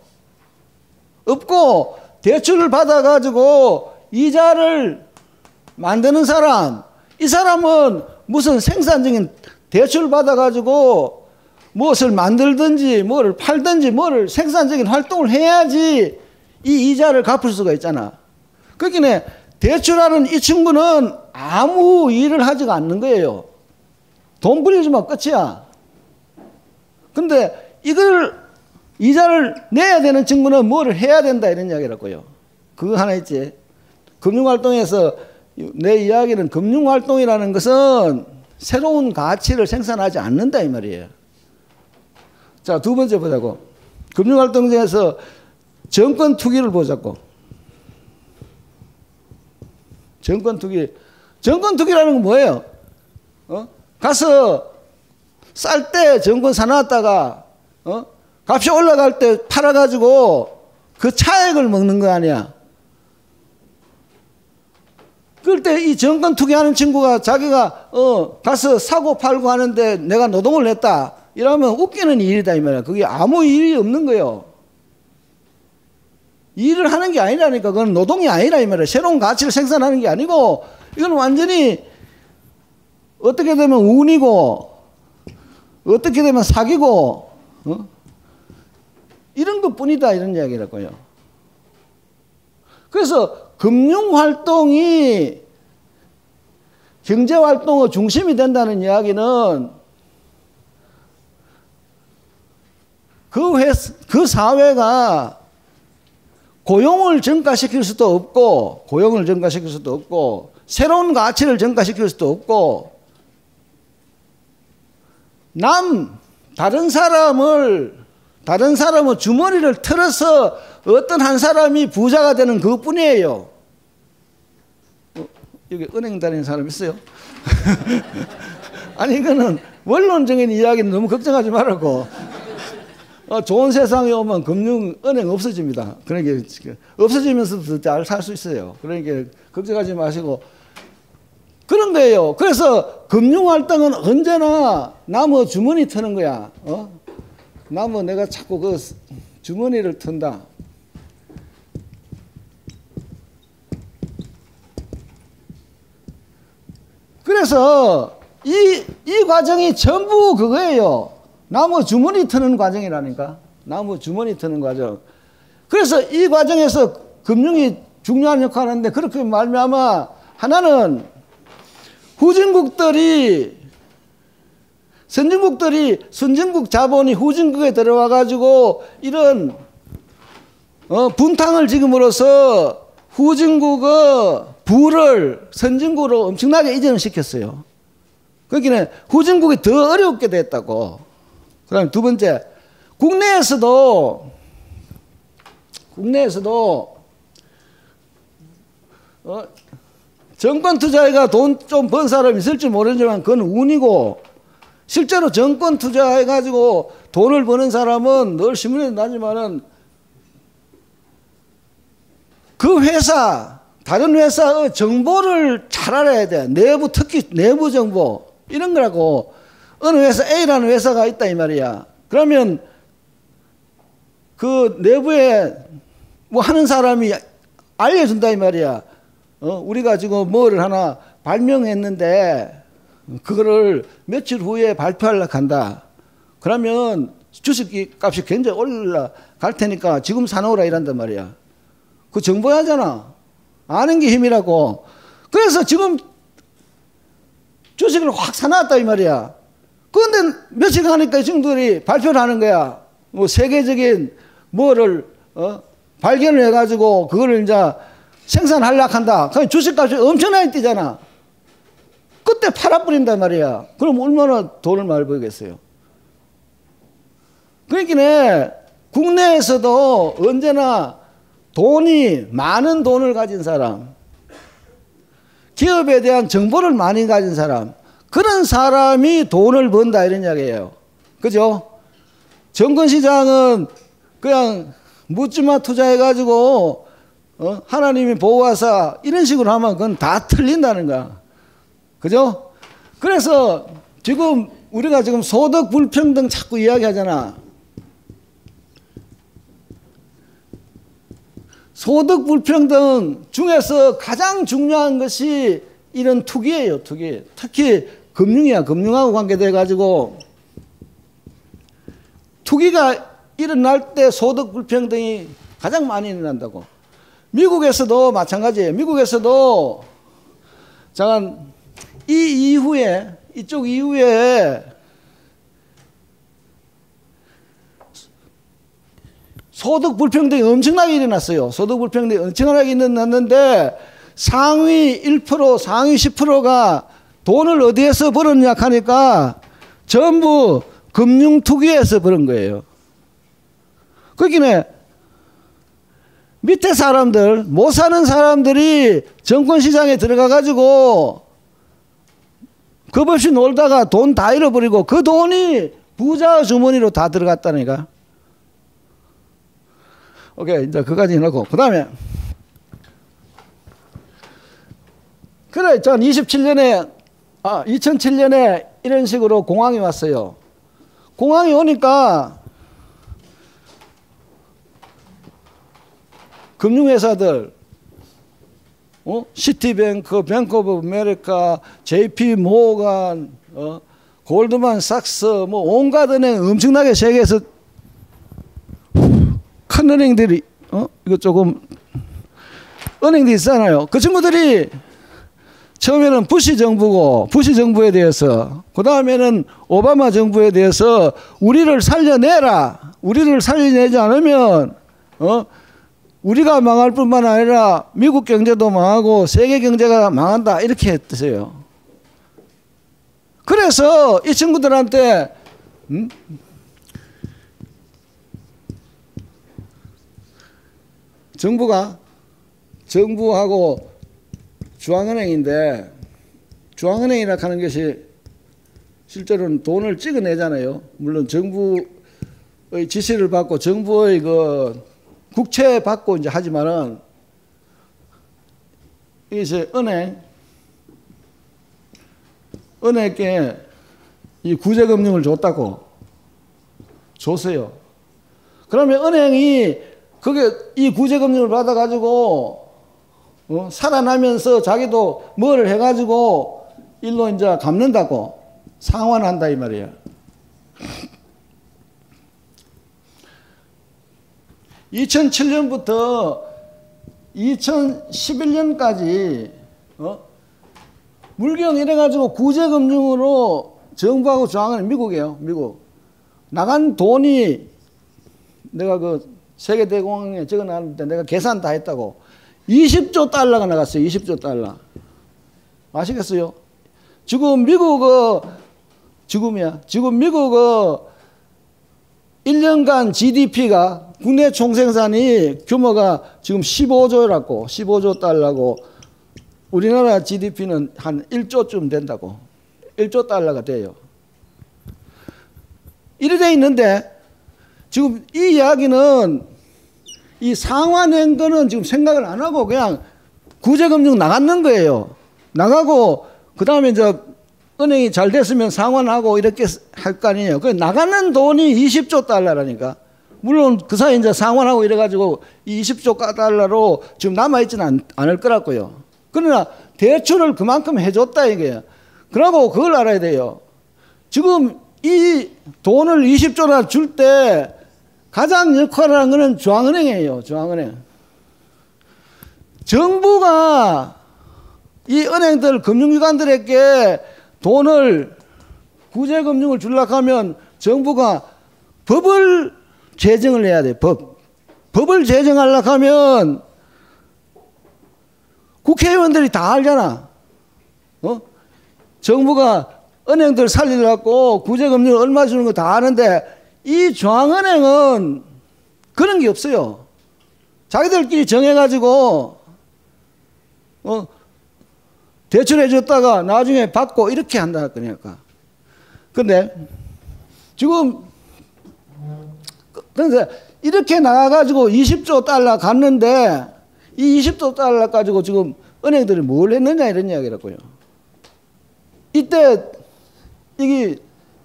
없고 대출을 받아가지고 이자를 만드는 사람, 이 사람은 무슨 생산적인 대출을 받아가지고 무엇을 만들든지 뭐를 팔든지 뭐를 생산적인 활동을 해야지 이 이자를 갚을 수가 있잖아. 그러니까 대출하는 이 친구는 아무 일을 하지가 않는 거예요. 돈 부려주면 끝이야. 근데 이걸 이자를 내야 되는 친구는 뭐를 해야 된다 이런 이야기라고요. 그거 하나 있지. 금융활동에서 내 이야기는 금융활동이라는 것은 새로운 가치를 생산하지 않는다 이 말이에요. 자, 두 번째 보자고. 금융활동 중에서 정권 투기를 보자고. 정권 투기. 정권 투기라는 건 뭐예요? 어? 가서 쌀 때 정권 사놨다가 어? 값이 올라갈 때 팔아가지고 그 차액을 먹는 거 아니야. 그럴 때 이 정권 투기하는 친구가 자기가 어 가서 사고 팔고 하는데 내가 노동을 냈다 이러면 웃기는 일이다 이 말이야. 그게 아무 일이 없는 거예요. 일을 하는 게 아니라니까. 그건 노동이 아니라 이 말이야. 새로운 가치를 생산하는 게 아니고 이건 완전히 어떻게 되면 운이고 어떻게 되면 사기고 어? 이런 것뿐이다 이런 이야기라고요. 그래서 금융활동이 경제활동의 중심이 된다는 이야기는 그, 회, 그 사회가 고용을 증가시킬 수도 없고 고용을 증가시킬 수도 없고 새로운 가치를 증가시킬 수도 없고 남 다른 사람을 다른 사람의 주머니를 틀어서 어떤 한 사람이 부자가 되는 그것뿐이에요. 어, 여기 은행 다니는 사람 있어요? 아니 이거는 원론적인 이야기는 너무 걱정하지 말라고. 어, 좋은 세상에 오면 금융 은행 없어집니다. 그러니까 없어지면서도 잘 살 수 있어요. 그러니까 걱정하지 마시고 그런 거예요. 그래서 금융활동은 언제나 남의 주머니 트는 거야. 어? 남의 내가 자꾸 그 주머니를 튼다. 그래서 이, 이 과정이 전부 그거예요. 나무 주머니 트는 과정이라니까. 나무 주머니 트는 과정. 그래서 이 과정에서 금융이 중요한 역할을 하는데 그렇게 말미암아 하나는 후진국들이 선진국들이 선진국 자본이 후진국에 들어와 가지고 이런 어, 분탕을 지금으로써 후진국의 부를 선진국으로 엄청나게 이전을 시켰어요. 그러니까 후진국이 더 어렵게 됐다고. 그 다음에 두 번째, 국내에서도 국내에서도 어, 정권 투자해가 돈 좀 번 사람이 있을지 모르지만 그건 운이고, 실제로 정권 투자해가지고 돈을 버는 사람은 늘 신문에 나지만은 그 회사, 다른 회사의 정보를 잘 알아야 돼. 내부, 특히 내부 정보. 이런 거라고. 어느 회사, A라는 회사가 있다 이 말이야. 그러면 그 내부에 뭐 하는 사람이 알려준다 이 말이야. 어, 우리가 지금 뭐를 하나 발명했는데 그거를 며칠 후에 발표하려고 한다. 그러면 주식 값이 굉장히 올라갈 테니까 지금 사놓으라 이란단 말이야. 그 정보하잖아. 아는 게 힘이라고. 그래서 지금 주식을 확 사놨다 이 말이야. 그런데 며칠 가니까 이 친구들이 발표를 하는 거야. 뭐 세계적인 뭐를 어? 발견을 해가지고 그거를 이제 생산하려고 한다. 그럼 주식값이 엄청나게 뛰잖아. 그때 팔아버린단 말이야. 그럼 얼마나 돈을 많이 벌겠어요. 그러니까 국내에서도 언제나 돈이 많은 돈을 가진 사람, 기업에 대한 정보를 많이 가진 사람, 그런 사람이 돈을 번다 이런 이야기예요. 그죠? 정권시장은 그냥 묻지마 투자해가지고 어? 하나님이 보호하사 이런 식으로 하면 그건 다 틀린다는 거야. 그죠? 그래서 지금 우리가 지금 소득 불평등 자꾸 이야기하잖아. 소득 불평등 중에서 가장 중요한 것이 이런 투기예요, 투기. 특히 금융이야. 금융하고 관계돼 가지고 투기가 일어날 때 소득 불평등이 가장 많이 일어난다고. 미국에서도 마찬가지예요. 미국에서도 잠깐 이 이후에 이쪽 이후에 소득 불평등이 엄청나게 일어났어요. 소득 불평등이 엄청나게 일어났는데 상위 일 퍼센트, 상위 십 퍼센트가 돈을 어디에서 벌었냐 하니까 전부 금융 투기에서 버는 거예요. 그러니까 밑에 사람들, 못 사는 사람들이 정권시장에 들어가 가지고 겁없이 놀다가 돈 다 잃어버리고 그 돈이 부자 주머니로 다 들어갔다니까. 오케이, 이제 그까지 해놓고 그 다음에 그래, 전 이십칠 년에 아 이천칠 년에 이런 식으로 공황이 왔어요. 공황이 오니까 금융회사들, 어? 시티뱅크, 뱅크 오브 아메리카, 제이피 모건, 어? 골드만 삭스, 뭐 온갖 은행 엄청나게 세계에서 큰 은행들이, 어? 이거 조금 은행들이 있잖아요. 그 친구들이 처음에는 부시 정부고, 부시 정부에 대해서, 그 다음에는 오바마 정부에 대해서 우리를 살려내라, 우리를 살려내지 않으면 어? 우리가 망할 뿐만 아니라 미국 경제도 망하고 세계 경제가 망한다 이렇게 했어요. 그래서 이 친구들한테 음? 정부가 정부하고 중앙은행인데 중앙은행이라 하는 것이 실제로는 돈을 찍어내잖아요. 물론 정부의 지시를 받고 정부의 그 국채 받고 이제 하지만은 이제 은행 은행에 이 구제금융을 줬다고 줬어요. 그러면 은행이 그게 이 구제금융을 받아가지고 어? 살아나면서 자기도 뭐를 해가지고 일로 이제 갚는다고 상환한다 이 말이야. 이천칠 년부터 이천십일 년까지 어? 물경 이래가지고 구제금융으로 정부하고 중앙은행 미국이에요. 미국 나간 돈이 내가 그 세계대공황에 적어놨는데 내가 계산 다 했다고 이십조 달러가 나갔어요. 이십조 달러. 아시겠어요? 지금 미국 그 지금이야. 지금 미국 그 일 년간 지디피가 국내 총생산이 규모가 지금 십오조라고 십오조 달러고 우리나라 지디피는 한 일조쯤 된다고 일조 달러가 돼요. 이래 돼 있는데 지금 이 이야기는 이 상환한 거는 지금 생각을 안 하고 그냥 구제금융 나갔는 거예요. 나가고 그 다음에 이제 은행이 잘 됐으면 상환하고 이렇게 할 거 아니에요. 그 나가는 돈이 이십조 달러라니까. 물론 그 사이 이제 상환하고 이래가지고 이십조 달러로 지금 남아있지는 않을 거라고요. 그러나 대출을 그만큼 해줬다 이게요. 그러고 그걸 알아야 돼요. 지금 이 돈을 이십조나 줄 때 가장 역할을 하는 것은 중앙은행이에요. 중앙은행. 정부가 이 은행들 금융기관들에게 돈을 구제금융을 주려고 하면 정부가 법을 제정을 해야 돼. 법. 법을 제정하려고 하면 국회의원들이 다 알잖아. 어? 정부가 은행들 살리려고 구제금융을 얼마 주는 거 다 아는데 이 중앙은행은 그런 게 없어요. 자기들끼리 정해가지고 어, 대출해 줬다가 나중에 받고 이렇게 한다 그러니까. 근데 지금 그런데 이렇게 나가가지고 이십조 달러 갔는데 이 이십조 달러 가지고 지금 은행들이 뭘 했느냐 이런 이야기라고요. 이때 이게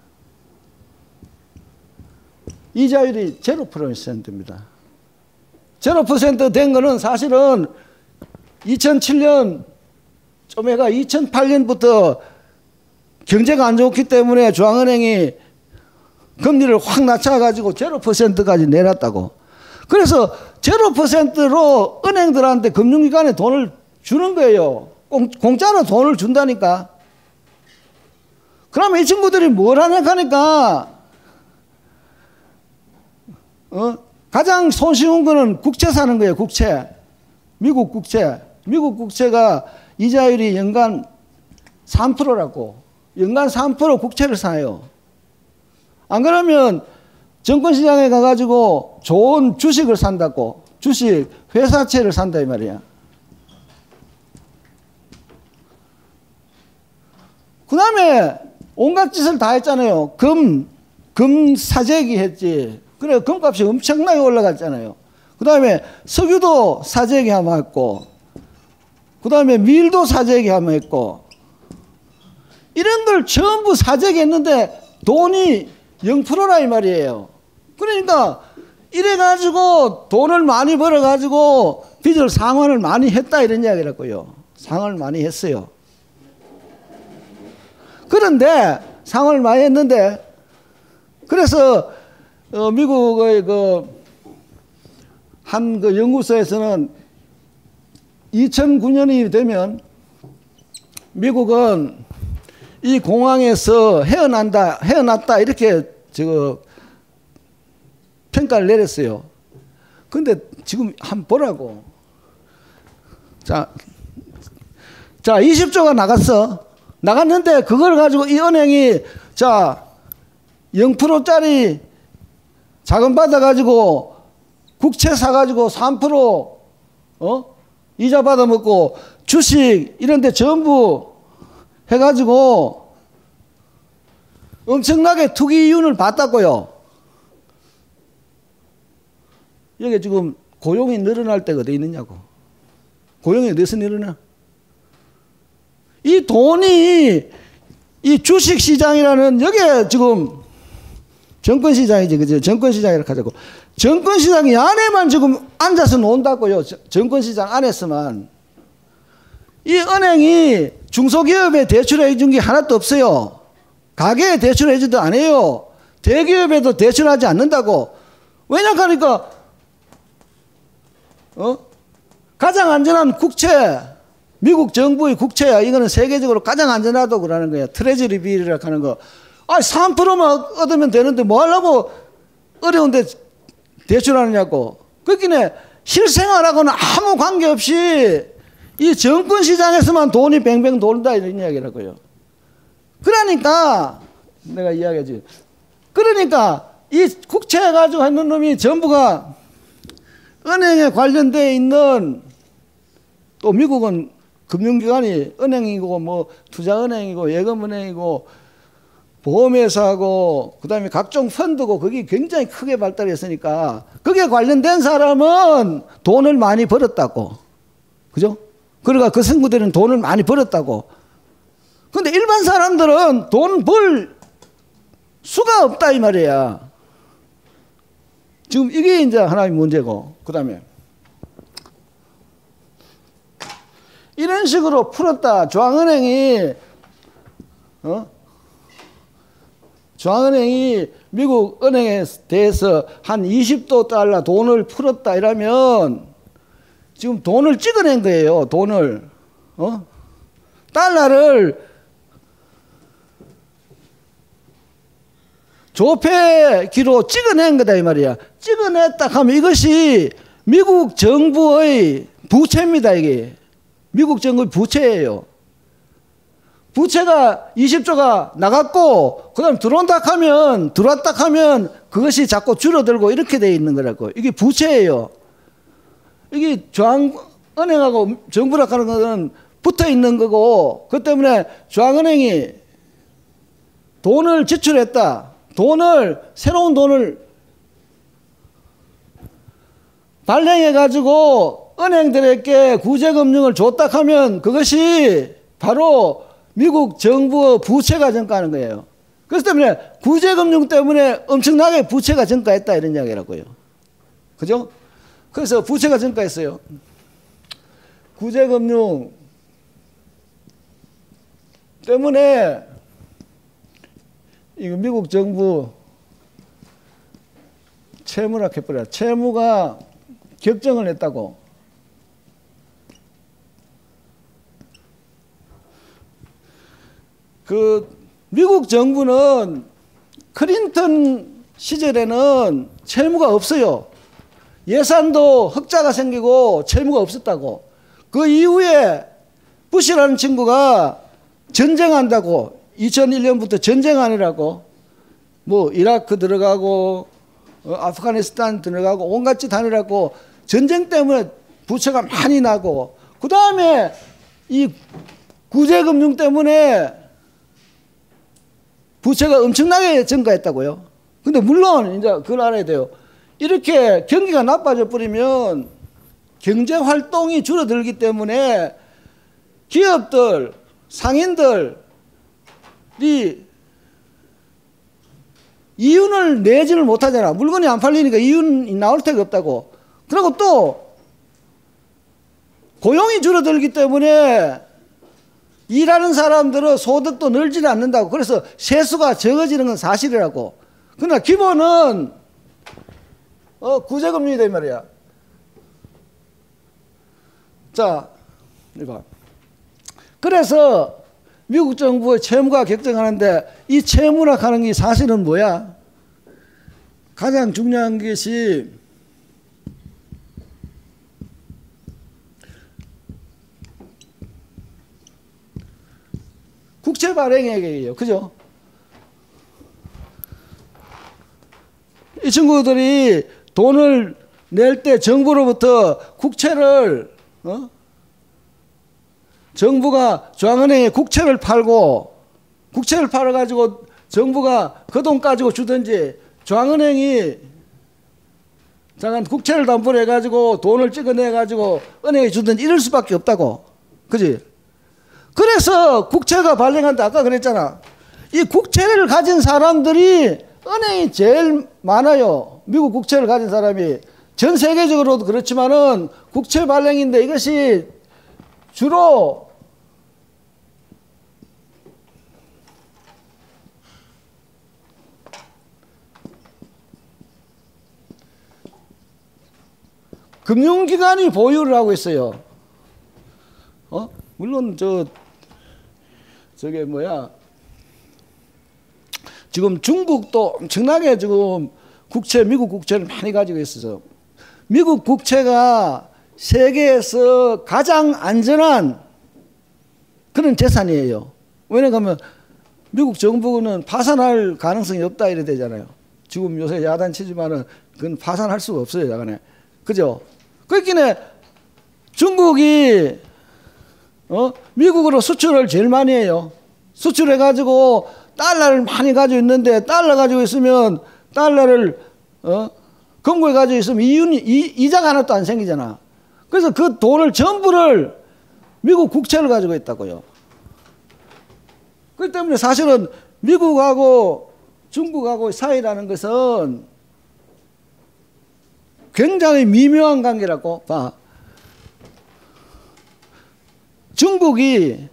이자율이 제로 퍼센트입니다. 제로 퍼센트 된 거는 사실은 이천칠년 좀 해가 이천팔년부터 경제가 안 좋기 때문에 중앙은행이 금리를 확 낮춰가지고 제로 퍼센트까지 내놨다고. 그래서 제로 퍼센트로 은행들한테 금융기관에 돈을 주는 거예요. 공, 공짜로 돈을 준다니까. 그러면 이 친구들이 뭘 하냐 하니까 어? 가장 손쉬운 거는 국채 사는 거예요. 국채. 미국 국채. 미국 국채가 이자율이 연간 삼 퍼센트라고. 연간 삼 퍼센트 국채를 사요. 안 그러면 증권시장에 가가지고 좋은 주식을 산다고. 주식, 회사채를 산다 이 말이야. 그 다음에 온갖 짓을 다 했잖아요. 금, 금 사재기 했지. 그래, 금값이 엄청나게 올라갔잖아요. 그 다음에 석유도 사재기 한번 했고, 그 다음에 밀도 사재기 한번 했고, 이런 걸 전부 사재기 했는데 돈이 영 퍼센트라 이 말이에요. 그러니까 이래가지고 돈을 많이 벌어가지고 빚을 상환을 많이 했다 이런 이야기라고요. 상환을 많이 했어요. 그런데 상환을 많이 했는데 그래서 어, 미국의 그 한 그 연구소에서는 이천구년이 되면 미국은 이 공황에서 헤어난다, 헤어났다 이렇게 저 평가를 내렸어요. 근데 지금 한번 보라고. 자, 자 이십조가 나갔어. 나갔는데 그걸 가지고 이 은행이 자 영 퍼센트짜리 자금 받아가지고 국채 사가지고 삼 퍼센트 어? 이자 받아먹고 주식 이런 데 전부 해가지고 엄청나게 투기 이윤을 봤다고요. 여기 지금 고용이 늘어날 때가 어디 있느냐고. 고용이 어디서 늘어나? 이 돈이 이 주식시장이라는 여기에 지금 정권시장이지, 그죠? 정권시장이라고 하자고. 정권시장이 안에만 지금 앉아서 논다고요. 정권시장 안에서만. 이 은행이 중소기업에 대출해 준 게 하나도 없어요. 가게에 대출해 주도 안 해요. 대기업에도 대출하지 않는다고. 왜냐하니까 어? 가장 안전한 국채, 미국 정부의 국채야. 이거는 세계적으로 가장 안전하다고 그러는 거야. 트레저리 빌이라고 하는 거. 아, 삼 퍼센트만 얻으면 되는데 뭐 하려고 어려운데 대출하느냐고. 그렇기는 실생활하고는 아무 관계없이 이 정권시장에서만 돈이 뱅뱅 돈다 이런 이야기라고요. 그러니까 내가 이야기하지. 그러니까 이 국채 가지고 하는 놈이 전부가 은행에 관련되어 있는, 또 미국은 금융기관이 은행이고 뭐 투자은행이고 예금은행이고 보험회사고 그다음에 각종 펀드고 그게 굉장히 크게 발달했으니까 거기에 관련된 사람은 돈을 많이 벌었다고. 그죠? 그러니까 그 친구들은 돈을 많이 벌었다고. 근데 일반 사람들은 돈 벌 수가 없다 이 말이야. 지금 이게 이제 하나의 문제고, 그 다음에 이런 식으로 풀었다. 중앙은행이 어? 중앙은행이 미국 은행에 대해서 한 이십조 달러 돈을 풀었다 이러면 지금 돈을 찍어낸 거예요. 돈을 어? 달러를 조폐기로 찍어낸 거다 이 말이야. 찍어냈다 하면 이것이 미국 정부의 부채입니다. 이게 미국 정부의 부채예요. 부채가 이십조가 나갔고 그 다음 들어온다 하면 들어왔다 하면 그것이 자꾸 줄어들고 이렇게 돼 있는 거라고. 이게 부채예요. 이게 중앙은행하고 정부라 하는 것은 붙어 있는 거고, 그 때문에 중앙은행이 돈을 지출했다. 돈을, 새로운 돈을 발행해 가지고 은행들에게 구제금융을 줬다 하면 그것이 바로 미국 정부의 부채가 증가하는 거예요. 그렇기 때문에 구제금융 때문에 엄청나게 부채가 증가했다 이런 이야기라고요. 그죠? 그래서 부채가 증가했어요. 구제금융 때문에 이거 미국 정부 채무라 해버려. 채무가 격정을 했다고. 그 미국 정부는 클린턴 시절에는 채무가 없어요. 예산도 흑자가 생기고 채무가 없었다고. 그 이후에 부시라는 친구가 전쟁한다고, 이천일년부터 전쟁하느라고 뭐 이라크 들어가고 어, 아프가니스탄 들어가고 온갖 짓 하느라고 전쟁 때문에 부채가 많이 나고, 그 다음에 이 구제금융 때문에 부채가 엄청나게 증가했다고요. 근데 물론 이제 그걸 알아야 돼요. 이렇게 경기가 나빠져 버리면 경제 활동이 줄어들기 때문에 기업들, 상인들이 이윤을 내지를 못하잖아. 물건이 안 팔리니까 이윤이 나올 데가 없다고. 그리고 또 고용이 줄어들기 때문에 일하는 사람들은 소득도 늘지 않는다고. 그래서 세수가 적어지는 건 사실이라고. 그러나 기본은 어, 구제금융이다 이 말이야. 자, 이거. 그래서 미국 정부의 채무가 격정하는데 이 채무라 하는 게 사실은 뭐야? 가장 중요한 것이 국채 발행액이에요. 그죠? 이 친구들이 돈을 낼 때 정부로부터 국채를 어? 정부가 중앙은행에 국채를 팔고, 국채를 팔아가지고 정부가 그 돈 가지고 주든지, 중앙은행이 잠깐 국채를 담보로 해가지고 돈을 찍어내가지고 은행에 주든지 이럴 수밖에 없다고. 그지? 그래서 국채가 발행한다. 아까 그랬잖아. 이 국채를 가진 사람들이 은행이 제일 많아요. 미국 국채를 가진 사람이. 전 세계적으로도 그렇지만은 국채 발행인데 이것이 주로 금융기관이 보유를 하고 있어요. 어? 물론 저 저게 뭐야? 지금 중국도 엄청나게 지금 국채, 미국 국채를 많이 가지고 있어서 미국 국채가 세계에서 가장 안전한 그런 재산이에요. 왜냐하면 미국 정부는 파산할 가능성이 없다 이래 되잖아요. 지금 요새 야단치지만은 그건 파산할 수가 없어요, 야간에. 그죠? 그렇기에 중국이 어? 미국으로 수출을 제일 많이 해요. 수출해가지고 달러를 많이 가지고 있는데 달러 가지고 있으면 달러를 어? 금고에 가지고 있으면 이윤이, 이, 이자가 하나도 안 생기잖아. 그래서 그 돈을 전부를 미국 국채를 가지고 있다고요. 그렇기 때문에 사실은 미국하고 중국하고 사이라는 것은 굉장히 미묘한 관계라고 봐. 중국이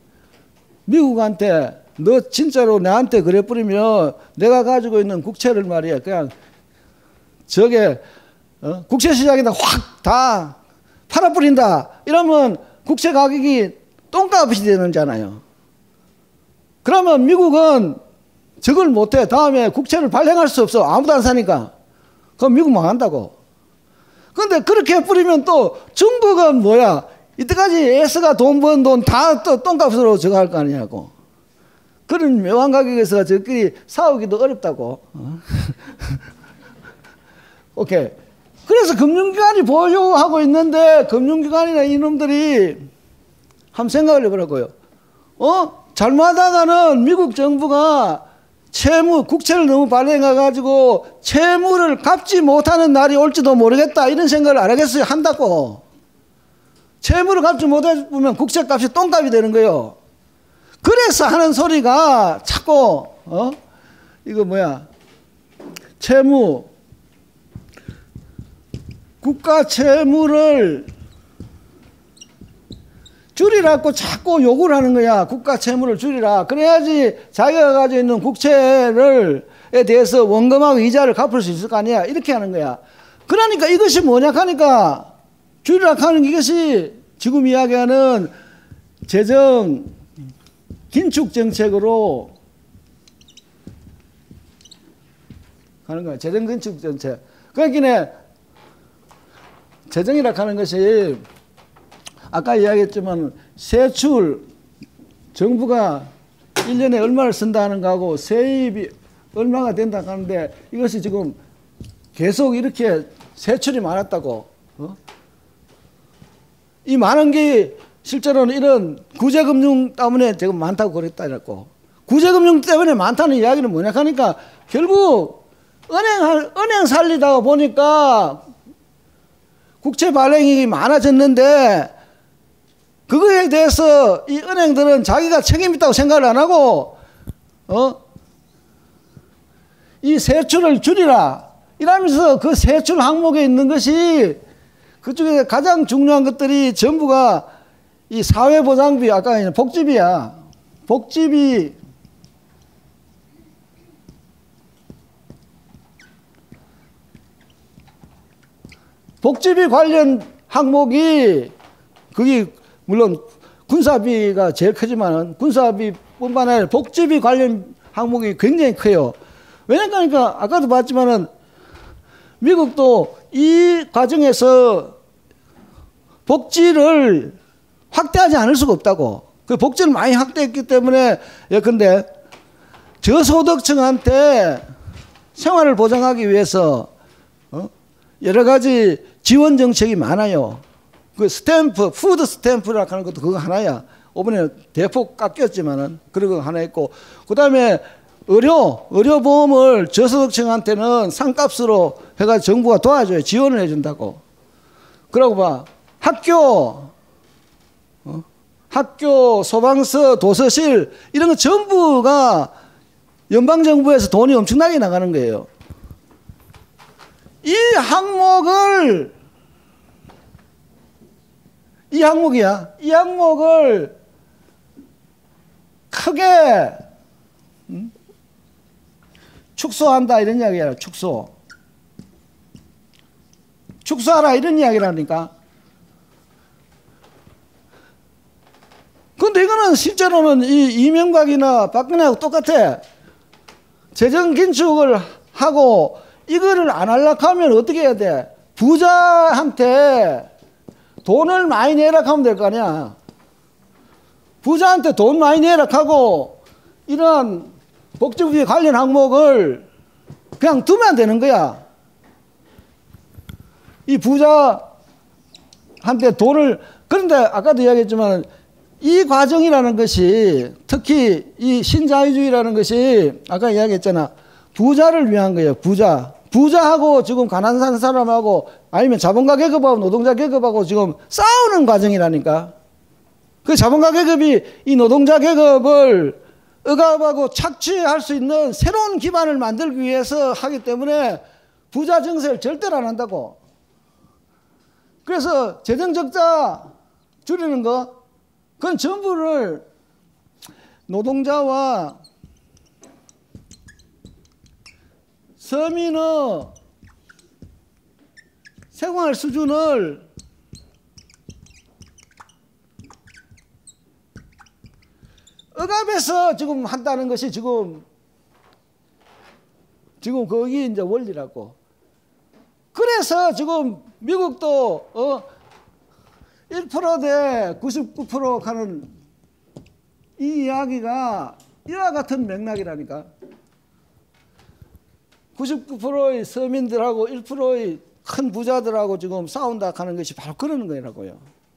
미국한테 너 진짜로 나한테 그래 뿌리면 내가 가지고 있는 국채를 말이야 그냥 저게 어? 국채 시장에다 확 다 팔아뿌린다 이러면 국채 가격이 똥값이 되는잖아요. 그러면 미국은 저걸 못해. 다음에 국채를 발행할 수 없어. 아무도 안 사니까. 그럼 미국 망한다고. 그런데 그렇게 뿌리면 또 중국은 뭐야? 이때까지 S가 돈 번 돈 다 또 똥값으로 저거 할 거 아니냐고. 그런 묘한 가격에서 저끼리 싸우기도 어렵다고. 어? 오케이. 그래서 금융기관이 보유하고 있는데 금융기관이나 이놈들이 한번 생각을 해보라고요. 어? 잘못하다가는 미국 정부가 채무, 국채를 너무 발행해가지고 채무를 갚지 못하는 날이 올지도 모르겠다 이런 생각을 안 하겠어요? 한다고. 채무를 갚지 못해보면 국채값이 똥값이 되는 거예요. 그래서 하는 소리가 자꾸 어? 이거 뭐야 채무 국가 채무를 줄이라고 자꾸 요구를 하는 거야. 국가 채무를 줄이라. 그래야지 자기가 가지고 있는 국채를에 대해서 원금하고 이자를 갚을 수 있을 거 아니야. 이렇게 하는 거야. 그러니까 이것이 뭐냐 하니까 줄이라 하는 이것이 지금 이야기하는 재정 긴축 정책으로 가는 거야. 재정 긴축 정책. 그러니까 재정이라 하는 것이 아까 이야기했지만 세출 정부가 일 년에 얼마를 쓴다 하는 거하고 세입이 얼마가 된다 하는데 이것이 지금 계속 이렇게 세출이 많았다고. 어? 이 많은 게 실제로는 이런 구제금융 때문에 지금 많다고 그랬다 이랬고 구제금융 때문에 많다는 이야기는 뭐냐 하니까 결국 은행, 은행 살리다가 보니까 국채 발행이 많아졌는데 그거에 대해서 이 은행들은 자기가 책임 있다고 생각을 안 하고 어? 이 세출을 줄이라 이러면서 그 세출 항목에 있는 것이 그중에 가장 중요한 것들이 전부가 이 사회보장비 아까 복지비야. 복지비 복지비 관련 항목이 그게 물론 군사비가 제일 크지만은 군사비뿐만 아니라 복지비 관련 항목이 굉장히 커요. 왜냐니까 아까도 봤지만은 미국도 이 과정에서 복지를 확대하지 않을 수가 없다고. 그 복지를 많이 확대했기 때문에 예컨대 저소득층한테 생활을 보장하기 위해서 어? 여러 가지 지원 정책이 많아요. 그 스탬프, 푸드 스탬프라고 하는 것도 그거 하나야. 이번에 대폭 깎였지만은 그런 거 하나 있고, 그 다음에 의료, 의료보험을 저소득층한테는 상값으로 해가지고 정부가 도와줘요. 지원을 해준다고. 그러고 봐. 학교, 어? 학교, 소방서, 도서실, 이런 거 전부가 연방정부에서 돈이 엄청나게 나가는 거예요. 이 항목을, 이 항목이야. 이 항목을 크게, 음? 축소한다 이런 이야기야. 축소. 축소하라 이런 이야기라니까. 근데 이거는 실제로는 이 이명박이나 박근혜하고 똑같아. 재정 긴축을 하고 이거를 안 하려고 하면 어떻게 해야 돼? 부자한테 돈을 많이 내라 하면 될 거 아니야. 부자한테 돈 많이 내라 하고 이러한 복지비 관련 항목을 그냥 두면 되는 거야. 이 부자한테 돈을, 그런데 아까도 이야기했지만 이 과정이라는 것이, 특히 이 신자유주의라는 것이 아까 이야기했잖아. 부자를 위한 거예요. 부자. 부자하고 지금 가난한 사람하고 아니면 자본가 계급하고 노동자 계급하고 지금 싸우는 과정이라니까. 그 자본가 계급이 이 노동자 계급을 억압하고 착취할 수 있는 새로운 기반을 만들기 위해서 하기 때문에 부자 증세를 절대로 안 한다고. 그래서 재정 적자 줄이는 거, 그건 전부를 노동자와 서민의 생활 수준을 억압해서 지금 한다는 것이 지금 지금 거기 이제 원리라고. 그래서 지금 미국도 어 일 퍼센트 대 구십구 퍼센트 가는 이 이야기가 이와 같은 맥락이라니까. 구십구 퍼센트의 서민들하고 일 퍼센트의 큰 부자들하고 지금 싸운다 하는 것이 바로 그러는 거라고요.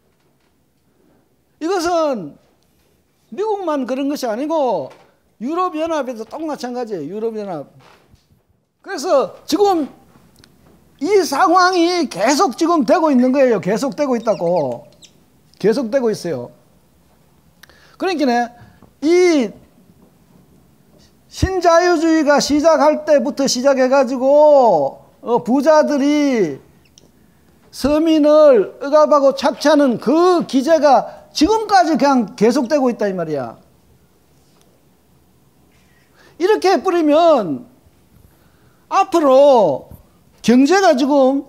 이것은 미국만 그런 것이 아니고 유럽연합에도 똑 마찬가지예요. 유럽연합. 그래서 지금 이 상황이 계속 지금 되고 있는 거예요. 계속 되고 있다고. 계속 되고 있어요. 그러니까 이 신자유주의가 시작할 때부터 시작해가지고 어 부자들이 서민을 억압하고 착취하는 그 기제가 지금까지 그냥 계속되고 있다 이 말이야. 이렇게 뿌리면 앞으로 경제가 지금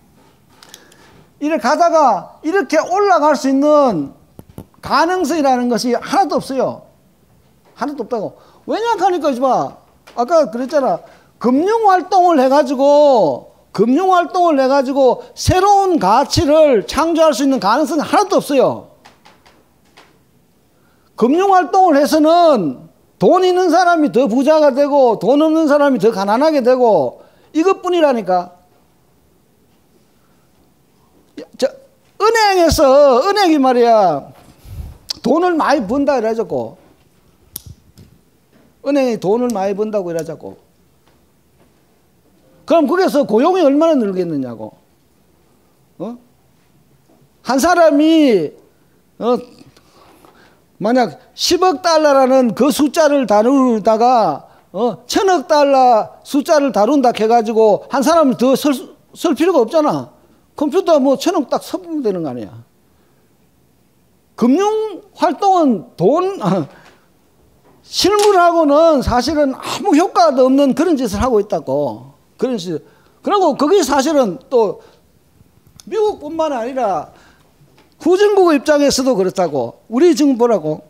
이렇게 가다가 이렇게 올라갈 수 있는 가능성이라는 것이 하나도 없어요. 하나도 없다고. 왜냐하니까 이제 봐. 아까 그랬잖아. 금융활동을 해가지고 금융활동을 해가지고 새로운 가치를 창조할 수 있는 가능성이 하나도 없어요. 금융활동을 해서는 돈 있는 사람이 더 부자가 되고 돈 없는 사람이 더 가난하게 되고 이것뿐이라니까. 저 은행에서 은행이 말이야 돈을 많이 번다 이러자고. 은행이 돈을 많이 번다고 이러자고. 그럼 거기서 고용이 얼마나 늘겠느냐고. 어? 한 사람이 어 만약 십억 달러라는 그 숫자를 다루다가 어, 천억 달러 숫자를 다룬다 해가지고 한 사람을 더 쓸 쓸 필요가 없잖아. 컴퓨터 뭐 천억 딱 써보면 되는 거 아니야. 금융 활동은 돈 실물하고는 사실은 아무 효과도 없는 그런 짓을 하고 있다고. 그런 짓. 그리고 그게 사실은 또 미국뿐만 아니라 후진국 입장에서도 그렇다고. 우리 지금 보라고.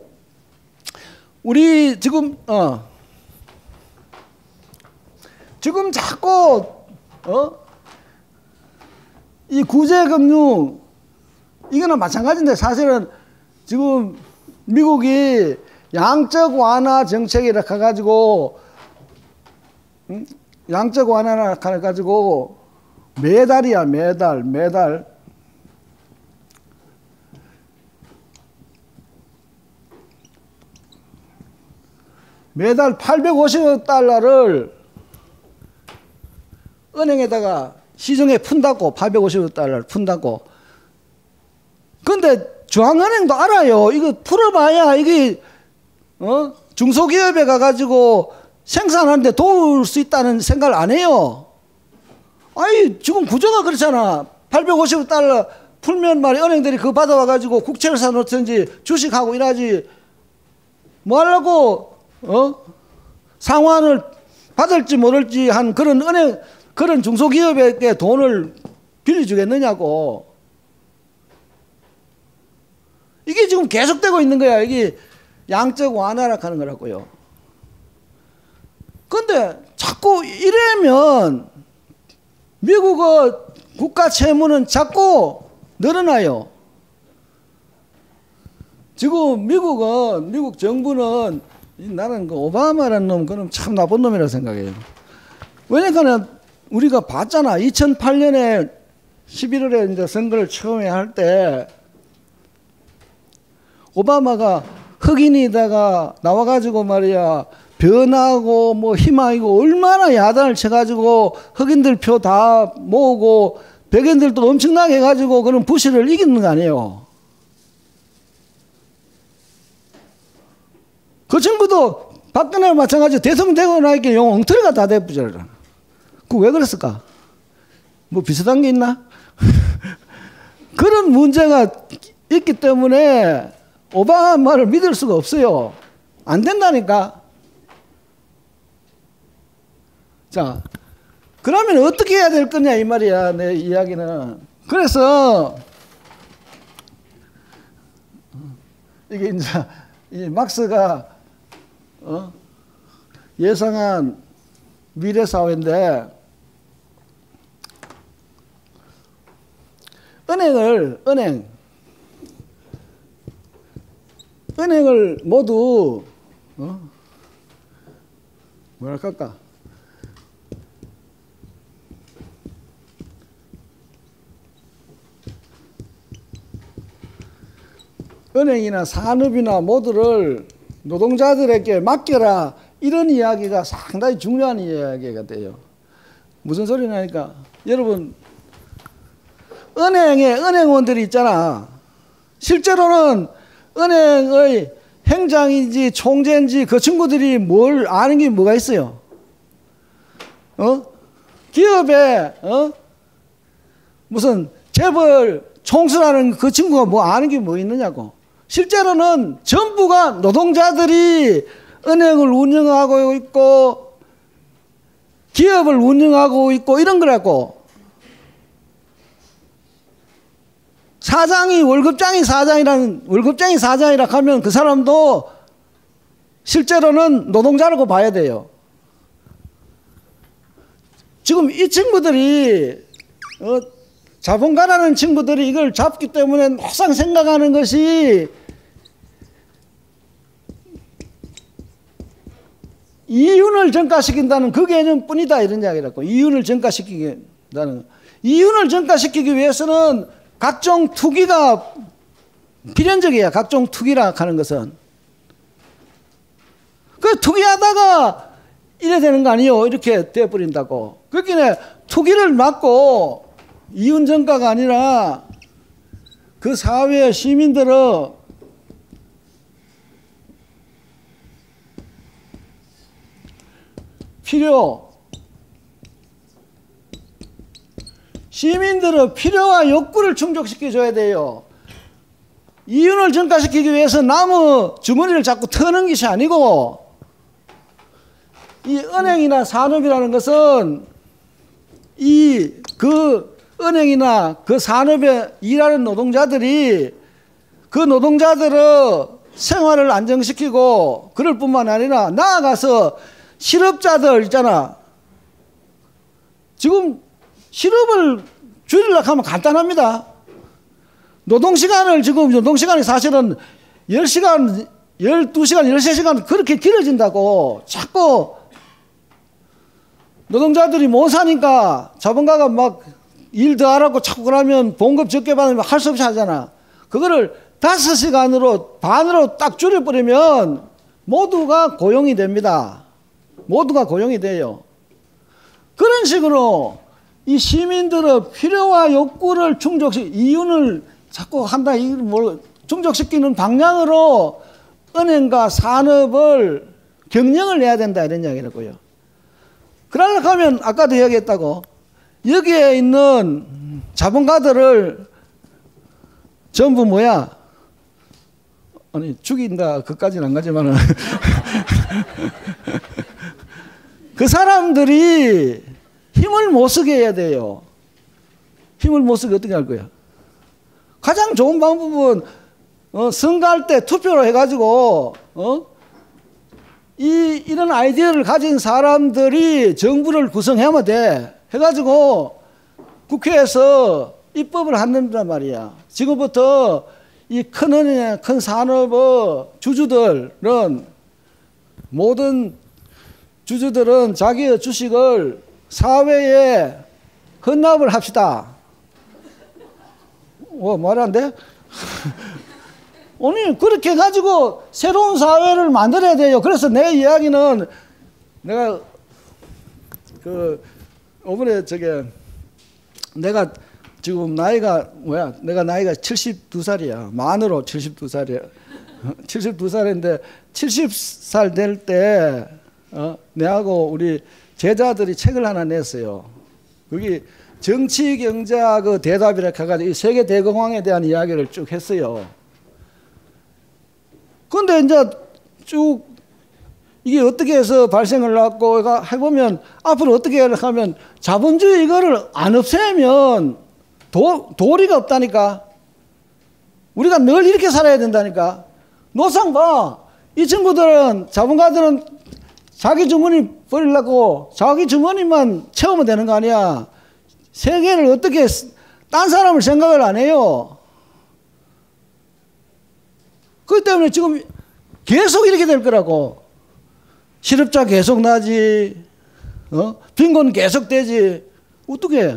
우리 지금 어 지금 자꾸 어 이 구제금융 이거는 마찬가지인데 사실은 지금 미국이 양적 완화 정책이라 해가지고 음? 양적 완화라 해가지고 매달이야 매달 매달 매달 팔백오십억 달러를 은행에다가 시중에 푼다고. 팔백오십억 달러를 푼다고. 근데 중앙은행도 알아요. 이거 풀어봐야 이게 어? 중소기업에 가가지고 생산하는데 도울 수 있다는 생각을 안 해요. 아니 지금 구조가 그렇잖아. 팔백오십억 달러 풀면 말이야 은행들이 그거 받아와가지고 국채를 사놓든지 주식하고 이러지. 뭐 하려고 어? 상환을 받을지 모를지 한 그런 은행 그런 중소기업에게 돈을 빌려주겠느냐고. 이게 지금 계속되고 있는 거야. 이게 양적 완화라 하는 거라고요. 근데 자꾸 이러면 미국의 국가 채무는 자꾸 늘어나요. 지금 미국은 미국 정부는 나는 그 오바마라는 놈 그는 참 나쁜 놈이라고 생각해요. 왜냐하면 우리가 봤잖아. 이천팔 년에 십일월에 이제 선거를 처음에 할 때 오바마가 흑인이다가 나와가지고 말이야 변하고 뭐 희망이고 얼마나 야단을 쳐가지고 흑인들 표 다 모으고 백인들도 엄청나게 해가지고 그런 부시를 이기는 거 아니에요. 그 친구도 박근혜와 마찬가지로 대통령 되고 나니까 영 엉터리가 다 돼버렸잖아. 그 왜 그랬을까? 뭐 비슷한 게 있나? 그런 문제가 있기 때문에 오바마를 믿을 수가 없어요. 안 된다니까. 자, 그러면 어떻게 해야 될 거냐 이 말이야 내 이야기는. 그래서 이게 이제 이 막스가 어? 예상한 미래 사회인데 은행을 은행 은행을 모두 어? 뭐랄까 은행이나 산업이나 모두를 노동자들에게 맡겨라 이런 이야기가 상당히 중요한 이야기가 돼요. 무슨 소리냐니까 여러분 은행에 은행원들이 있잖아. 실제로는 은행의 행장인지 총재인지 그 친구들이 뭘 아는 게 뭐가 있어요? 어? 기업에 어? 무슨 재벌 총수라는 그 친구가 뭐 아는 게 뭐 있느냐고. 실제로는 전부가 노동자들이 은행을 운영하고 있고 기업을 운영하고 있고 이런 거라고. 사장이 월급장이 사장이라는 월급장이 사장이라 하면 그 사람도 실제로는 노동자라고 봐야 돼요. 지금 이 친구들이 어, 자본가라는 친구들이 이걸 잡기 때문에 항상 생각하는 것이 이윤을 전가시킨다는 그 개념뿐이다 이런 이야기라고. 이윤을 전가시키겠다는. 이윤을 전가시키기 위해서는 각종 투기가 필연적이야. 각종 투기라 하는 것은. 그 투기하다가 이래 되는 거 아니요. 이렇게 돼버린다고. 그렇기에 투기를 막고 이윤 전가가 아니라 그 사회의 시민들의 필요, 시민들의 필요와 욕구를 충족시켜줘야 돼요. 이윤을 전가시키기 위해서 남의 주머니를 자꾸 터는 것이 아니고 이 은행이나 산업이라는 것은 이 그 은행이나 그 산업에 일하는 노동자들이 그 노동자들의 생활을 안정시키고 그럴 뿐만 아니라 나아가서 실업자들 있잖아. 지금 실업을 줄이려고 하면 간단합니다. 노동시간을 지금 노동시간이 사실은 열 시간, 열두 시간, 열세 시간 그렇게 길어진다고 자꾸 노동자들이 못 사니까 자본가가 막 일 더 하라고 자꾸 그러면 봉급 적게 받으면 할 수 없이 하잖아. 그거를 다섯 시간으로 반으로 딱 줄여버리면 모두가 고용이 됩니다. 모두가 고용이 돼요. 그런 식으로 이 시민들의 필요와 욕구를 충족시, 이윤을 자꾸 한다, 뭘 충족시키는 방향으로 은행과 산업을 경영을 해야 된다, 이런 이야기라고요. 그러려고 하면, 아까도 이야기했다고, 여기에 있는 자본가들을 전부 뭐야? 아니, 죽인다, 그까지는 안 가지만은. 그 사람들이 힘을 못 쓰게 해야 돼요. 힘을 못 쓰게 어떻게 할 거야? 가장 좋은 방법은 어, 선거할 때 투표로 해가지고 어? 이, 이런 아이디어를 가진 사람들이 정부를 구성하면 돼. 해가지고 국회에서 입법을 한단 말이야. 지금부터 이 큰 은행, 큰 산업의 주주들은 모든 주주들은 자기의 주식을 사회에 헌납을 합시다. 어, 말 안 돼? 아니, 그렇게 가지고 새로운 사회를 만들어야 돼요. 그래서 내 이야기는 내가 그, 이번에 저게 내가 지금 나이가 뭐야? 내가 나이가 칠십두 살이야. 만으로 칠십두 살이야. 칠십두 살인데 칠십 살 될 때 어, 내하고 우리 제자들이 책을 하나 냈어요. 거기 정치 경제학 그 대답이라 해가지고 이 세계 대공황에 대한 이야기를 쭉 했어요. 근데 이제 쭉 이게 어떻게 해서 발생을 했고 해보면 앞으로 어떻게 하면 자본주의 이거를 안 없애면 도, 도리가 없다니까. 우리가 늘 이렇게 살아야 된다니까. 노상 봐. 이 친구들은 자본가들은 자기 주머니 버리려고 자기 주머니만 채우면 되는 거 아니야. 세계를 어떻게 딴 사람을 생각을 안 해요. 그렇기 때문에 지금 계속 이렇게 될 거라고. 실업자 계속 나지, 어? 빈곤 계속 되지. 어떻게?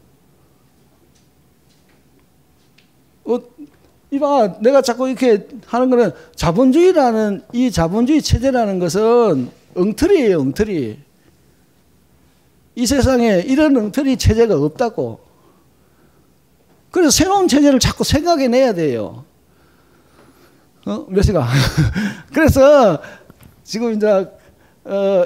어, 이봐, 내가 자꾸 이렇게 하는 거는 자본주의라는 이 자본주의 체제라는 것은 엉터리예요, 엉터리. 이 세상에 이런 엉터리 체제가 없다고. 그래서 새로운 체제를 자꾸 생각해내야 돼요. 어? 몇 시간? 그래서 지금 이제 어,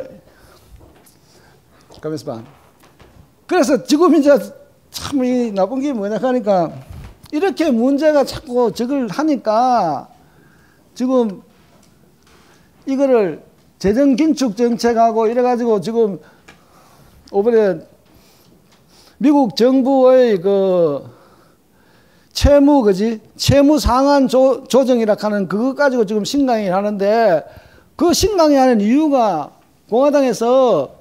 가만있어 봐. 그래서 지금 이제 참 이 나쁜 게 뭐냐 하니까 이렇게 문제가 자꾸 저걸 하니까 지금 이거를 재정 긴축 정책하고 이래가지고 지금 이번에 미국 정부의 그 채무 그지 채무 상한 조, 조정이라 하는 그것 가지고 지금 신강이 하는데 그 신강이 하는 이유가 공화당에서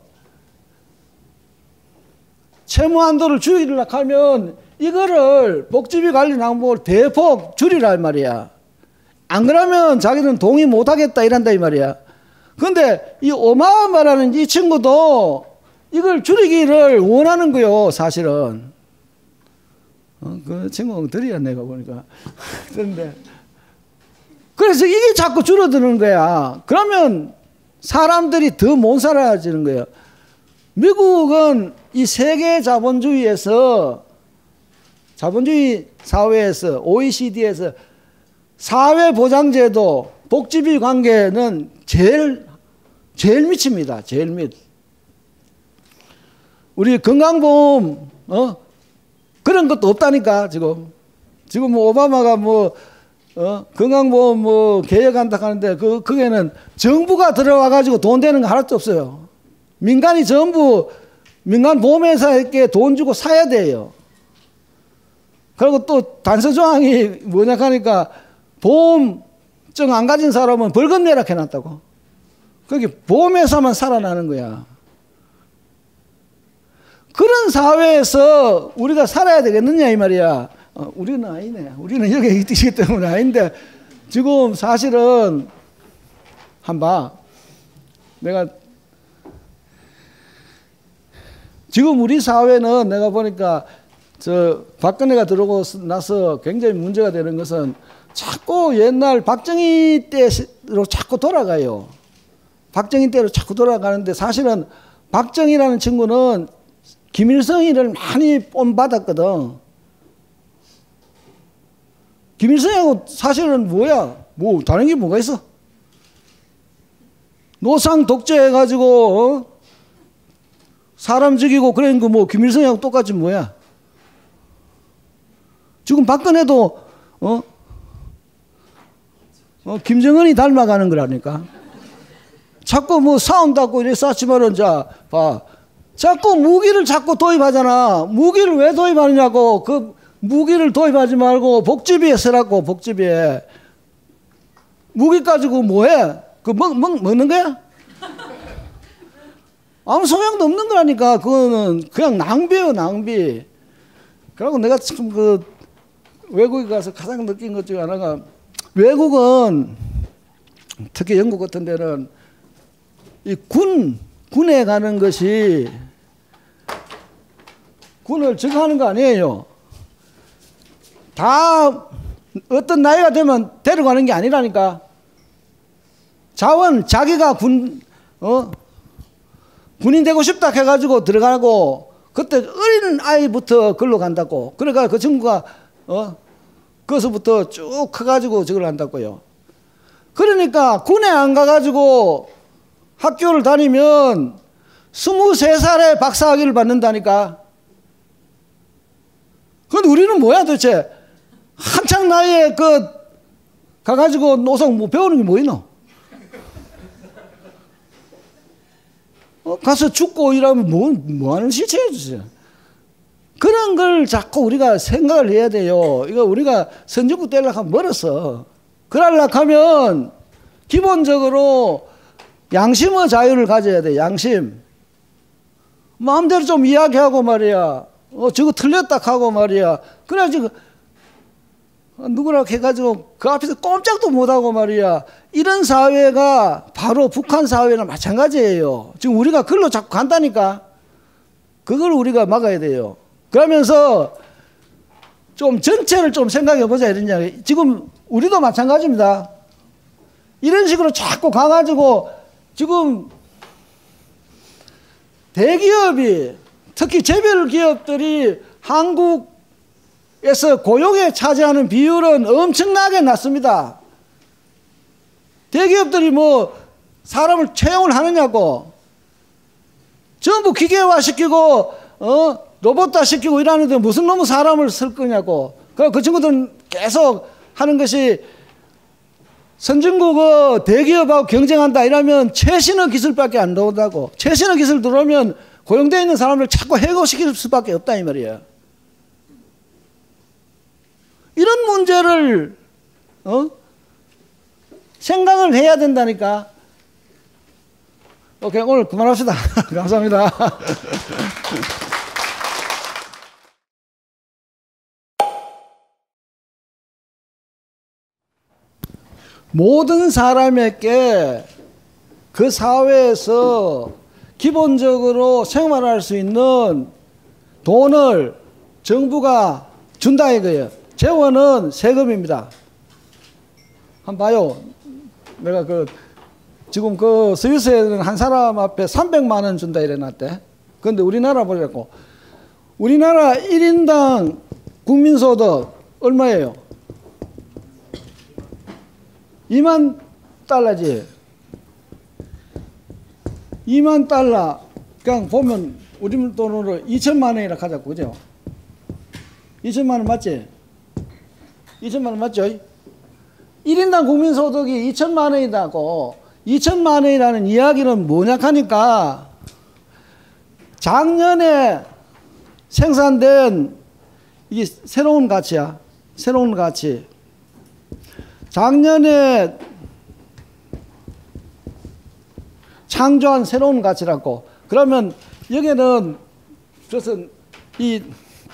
채무 한도를 줄이려고 하면 이거를 복지비 관리 낭목을 대폭 줄이라 이 말이야. 안 그러면 자기는 동의 못 하겠다 이란다 이 말이야. 근데 이 오바마라는 이 친구도 이걸 줄이기를 원하는 거요, 사실은. 어, 그 친구 엉터리야, 내가 보니까. 그런데. 그래서 이게 자꾸 줄어드는 거야. 그러면 사람들이 더 못 살아지는 거예요. 미국은 이 세계 자본주의에서, 자본주의 사회에서, 오이시디에서 사회보장제도, 복지비 관계는 제일, 제일 밑입니다. 제일 밑. 우리 건강보험, 어? 그런 것도 없다니까, 지금. 지금 뭐 오바마가 뭐, 어? 건강보험 뭐 개혁한다 하는데 그, 그게는 정부가 들어와가지고 돈 되는 거 하나도 없어요. 민간이 전부 민간 보험회사에게 돈 주고 사야 돼요. 그리고 또 단서조항이 뭐냐 하니까 보험증 안 가진 사람은 벌금 내라 해놨다고. 그게 보험회사만 살아나는 거야. 그런 사회에서 우리가 살아야 되겠느냐 이 말이야. 어, 우리는 아니네. 우리는 여기 있기 때문에 아닌데 지금 사실은 한 봐. 내가 지금 우리 사회는 내가 보니까 저 박근혜가 들어오고 나서 굉장히 문제가 되는 것은 자꾸 옛날 박정희 때로 자꾸 돌아가요. 박정희 때로 자꾸 돌아가는데 사실은 박정희라는 친구는 김일성이를 많이 본받았거든. 김일성하고 사실은 뭐야? 뭐 다른 게 뭐가 있어? 노상 독재해가지고 어? 사람 죽이고 그런 거 뭐 김일성하고 똑같이 뭐야? 지금 박근혜도 어? 어 김정은이 닮아가는 거라니까. 자꾸 뭐 싸운다고 이래 싸지만은 자 봐. 자꾸 무기를 자꾸 도입하잖아. 무기를 왜 도입하느냐고. 그 무기를 도입하지 말고 복지비에 쓰라고. 복지비에. 무기 가지고 뭐해? 그 먹, 먹, 먹는 거야? 아무 소용도 없는 거라니까. 그거는 그냥 낭비예요, 낭비. 그리고 내가 참 그 외국에 가서 가장 느낀 것 중에 하나가 외국은 특히 영국 같은 데는 이 군, 군에 가는 것이 군을 증하는 거 아니에요. 다 어떤 나이가 되면 데려가는 게 아니라니까. 자원 자기가 군, 어? 군인 되고 싶다 해가지고 들어가고 그때 어린 아이부터 글로 간다고. 그러니까 그 친구가 어? 거기서부터 쭉 커가지고 저걸 한다고요. 그러니까 군에 안 가가지고 학교를 다니면 스물세 살에 박사학위를 받는다니까. 근데 우리는 뭐야 도대체? 한창 나이에 그 가가지고 노상 뭐 배우는 게 뭐 있노? 어, 가서 죽고 이러면 뭐, 뭐 하는 시체야, 진짜. 그런 걸 자꾸 우리가 생각을 해야 돼요. 이거 우리가 선진국 되려고 하면 멀었어. 그러려고 하면 기본적으로 양심의 자유를 가져야 돼, 양심. 마음대로 좀 이야기하고 말이야. 어, 저거 틀렸다 하고 말이야. 그래야지, 그, 누구라고 해가지고 그 앞에서 꼼짝도 못하고 말이야. 이런 사회가 바로 북한 사회랑 마찬가지예요. 지금 우리가 글로 자꾸 간다니까. 그걸 우리가 막아야 돼요. 그러면서 좀 전체를 좀 생각해 보자 이런 이야기. 지금 우리도 마찬가지입니다. 이런 식으로 자꾸 가가지고 지금 대기업이 특히 재벌 기업들이 한국에서 고용에 차지하는 비율은 엄청나게 낮습니다. 대기업들이 뭐 사람을 채용을 하느냐고. 전부 기계화 시키고 어 로봇화 시키고 이러는데 무슨 놈의 사람을 쓸 거냐고. 그 친구들은 계속 하는 것이 선진국 대기업하고 경쟁한다 이러면 최신의 기술밖에 안 나온다고. 최신의 기술 들어오면 고용되어 있는 사람을 자꾸 해고시킬 수밖에 없다 이 말이에요. 이런 문제를 어? 생각을 해야 된다니까. 오케이, 오늘 그만합시다. 감사합니다. 모든 사람에게 그 사회에서 기본적으로 생활할 수 있는 돈을 정부가 준다 이거예요. 재원은 세금입니다. 한번 봐요. 내가 그 지금 그 스위스에는 한 사람 앞에 삼백만 원 준다 이래 놨대. 그런데 우리나라 보려고. 우리나라 일 인당 국민소득 얼마예요? 이만 달러지. 이만 달러. 그냥 보면 우리 돈으로 이천만 원이라 하자고, 그죠? 이천만 원 맞지? 이천만 원 맞죠? 일 인당 국민소득이 이천만 원이라고. 이천만 원이라는 이야기는 뭐냐 하니까 작년에 생산된 이게 새로운 가치야. 새로운 가치. 작년에 창조한 새로운 가치라고. 그러면 여기는 그래서 이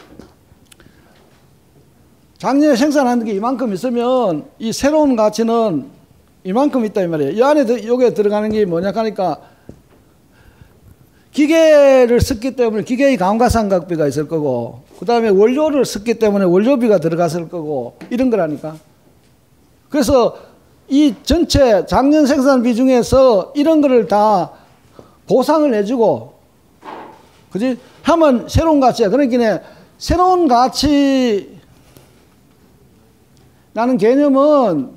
작년에 생산한 게 이만큼 있으면 이 새로운 가치는 이만큼 있다 이 말이에요. 이 안에 여기에 들어가는 게 뭐냐 하니까 기계를 썼기 때문에 기계의 감가상각비가 있을 거고, 그 다음에 원료를 썼기 때문에 원료비가 들어갔을 거고, 이런 거라니까. 그래서 이 전체 작년 생산비 중에서 이런 거를 다 보상을 해주고, 그지? 하면 새로운 가치야. 그러니까 새로운 가치라는 개념은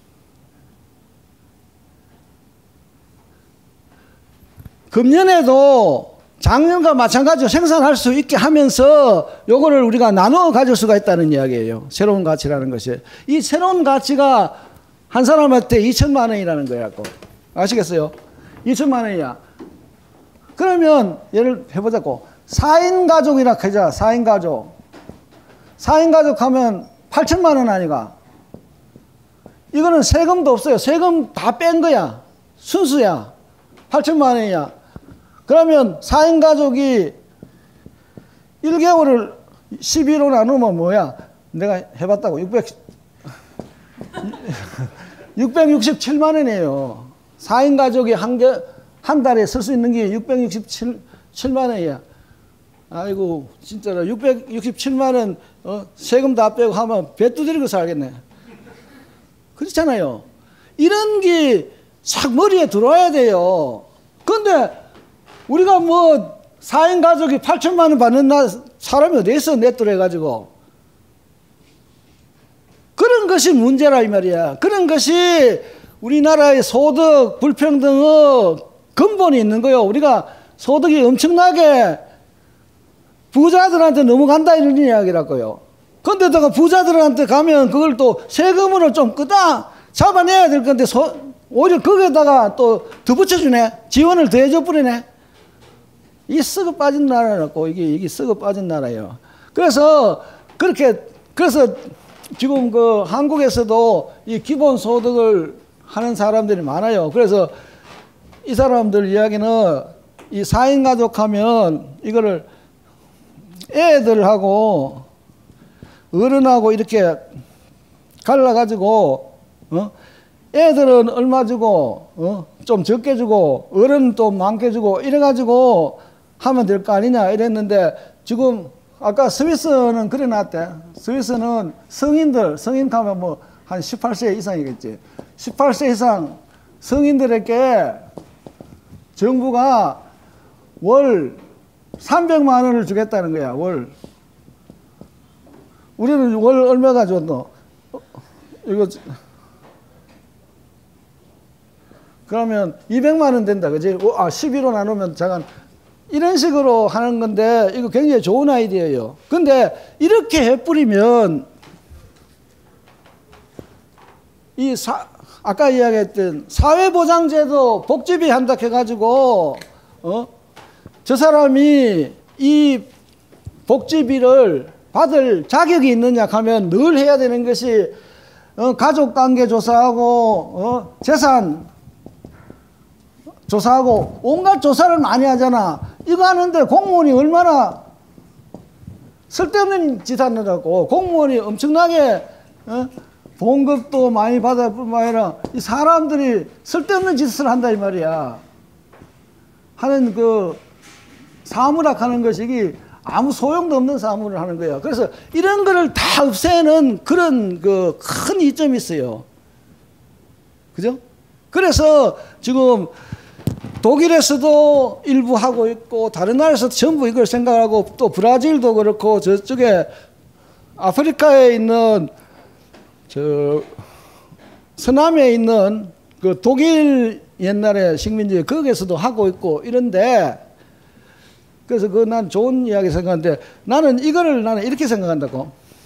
금년에도 작년과 마찬가지로 생산할 수 있게 하면서 요거를 우리가 나누어 가질 수가 있다는 이야기예요. 새로운 가치라는 것이. 이 새로운 가치가 한 사람한테 이천만 원이라는 거야. 아시겠어요? 이천만 원이야. 그러면 예를 해보자고. 사 인 가족이라 하자. 사 인 가족. 사 인 가족 하면 팔천만 원 아니가? 이거는 세금도 없어요. 세금 다 뺀 거야. 순수야. 팔천만 원이야. 그러면 사 인 가족이 일 개월을 십일로 나누면 뭐야? 내가 해봤다고. 육백육십칠만 원이에요. 사 인 가족이 한 개, 한 달에 쓸 수 있는 게 육백육십칠만 원이야. 아이고 진짜로 육백육십칠만 원 어, 세금 다 빼고 하면 배 두드리고 살겠네. 그렇잖아요. 이런 게 싹 머리에 들어와야 돼요. 그런데 우리가 뭐 사 인 가족이 팔천만 원 받는 나 사람이 어디 있어 넷들 해가지고. 그런 것이 문제라 이 말이야. 그런 것이 우리나라의 소득 불평등의 근본이 있는 거예요. 우리가 소득이 엄청나게 부자들한테 넘어간다 이런 이야기라고요. 그런데다가 부자들한테 가면 그걸 또 세금으로 좀 끄다 잡아내야 될 건데 소, 오히려 거기에다가 또 더 붙여주네. 지원을 더 해줘 버리네. 이게 썩어 빠진 나라라고. 이게, 이게 썩어 빠진 나라예요. 그래서 그렇게, 그래서 지금 그 한국에서도 이 기본소득을 하는 사람들이 많아요. 그래서 이 사람들 이야기는 이 사 인 가족 하면 이거를 애들하고 어른하고 이렇게 갈라가지고, 어? 애들은 얼마 주고, 어? 좀 적게 주고, 어른은 또 많게 주고, 이래가지고 하면 될 거 아니냐 이랬는데, 지금 아까 스위스는 그래 놨대. 스위스는 성인들, 성인 하면 뭐 한 십팔 세 이상이겠지. 십팔 세 이상 성인들에게 정부가 월 삼백만 원을 주겠다는 거야, 월. 우리는 월 얼마가 줬노? 어, 이거, 그러면 이백만 원 된다, 그지? 아, 십일로 나누면 잠깐. 이런 식으로 하는 건데, 이거 굉장히 좋은 아이디어예요. 근데 이렇게 해뿌리면, 이 사, 아까 이야기했던 사회보장제도 복지비 한다 해가지고, 어? 저 사람이 이 복지비를 받을 자격이 있느냐 하면 늘 해야 되는 것이 어, 가족관계 조사하고 어, 재산 조사하고 온갖 조사를 많이 하잖아. 이거 하는데 공무원이 얼마나 쓸데없는 짓 하느라고. 공무원이 엄청나게 어, 봉급도 많이 받을 뿐만 아니라 이 사람들이 쓸데없는 짓을 한다 이 말이야. 하는 그 사무락 하는 것이 이게 아무 소용도 없는 사무를 하는 거야. 그래서 이런 거를 다 없애는 그런 그 큰 이점이 있어요. 그죠? 그래서 지금 독일에서도 일부 하고 있고 다른 나라에서도 전부 이걸 생각하고 또 브라질도 그렇고 저쪽에 아프리카에 있는 저 서남에 있는 그 독일 옛날에 식민지 거기에서도 하고 있고 이런데 그래서 그 난 좋은 이야기 생각하는데 나는 이거를 나는 이렇게 생각한다고.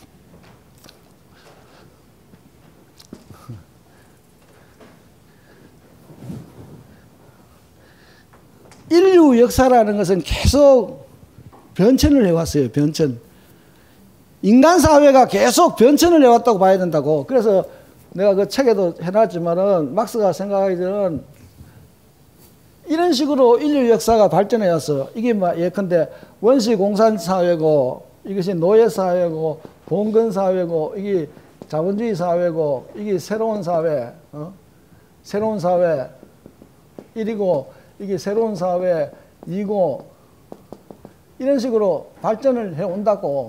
인류 역사라는 것은 계속 변천을 해왔어요. 변천. 인간 사회가 계속 변천을 해왔다고 봐야 된다고. 그래서 내가 그 책에도 해놨지만은 막스가 생각하기에는 이런 식으로 인류 역사가 발전해 왔어. 이게 막 예컨대 원시 공산 사회고 이것이 노예 사회고 봉건 사회고 이게 자본주의 사회고 이게 새로운 사회, 어? 새로운 사회 일이고 이게 새로운 사회 이고 이런 식으로 발전을 해 온다고.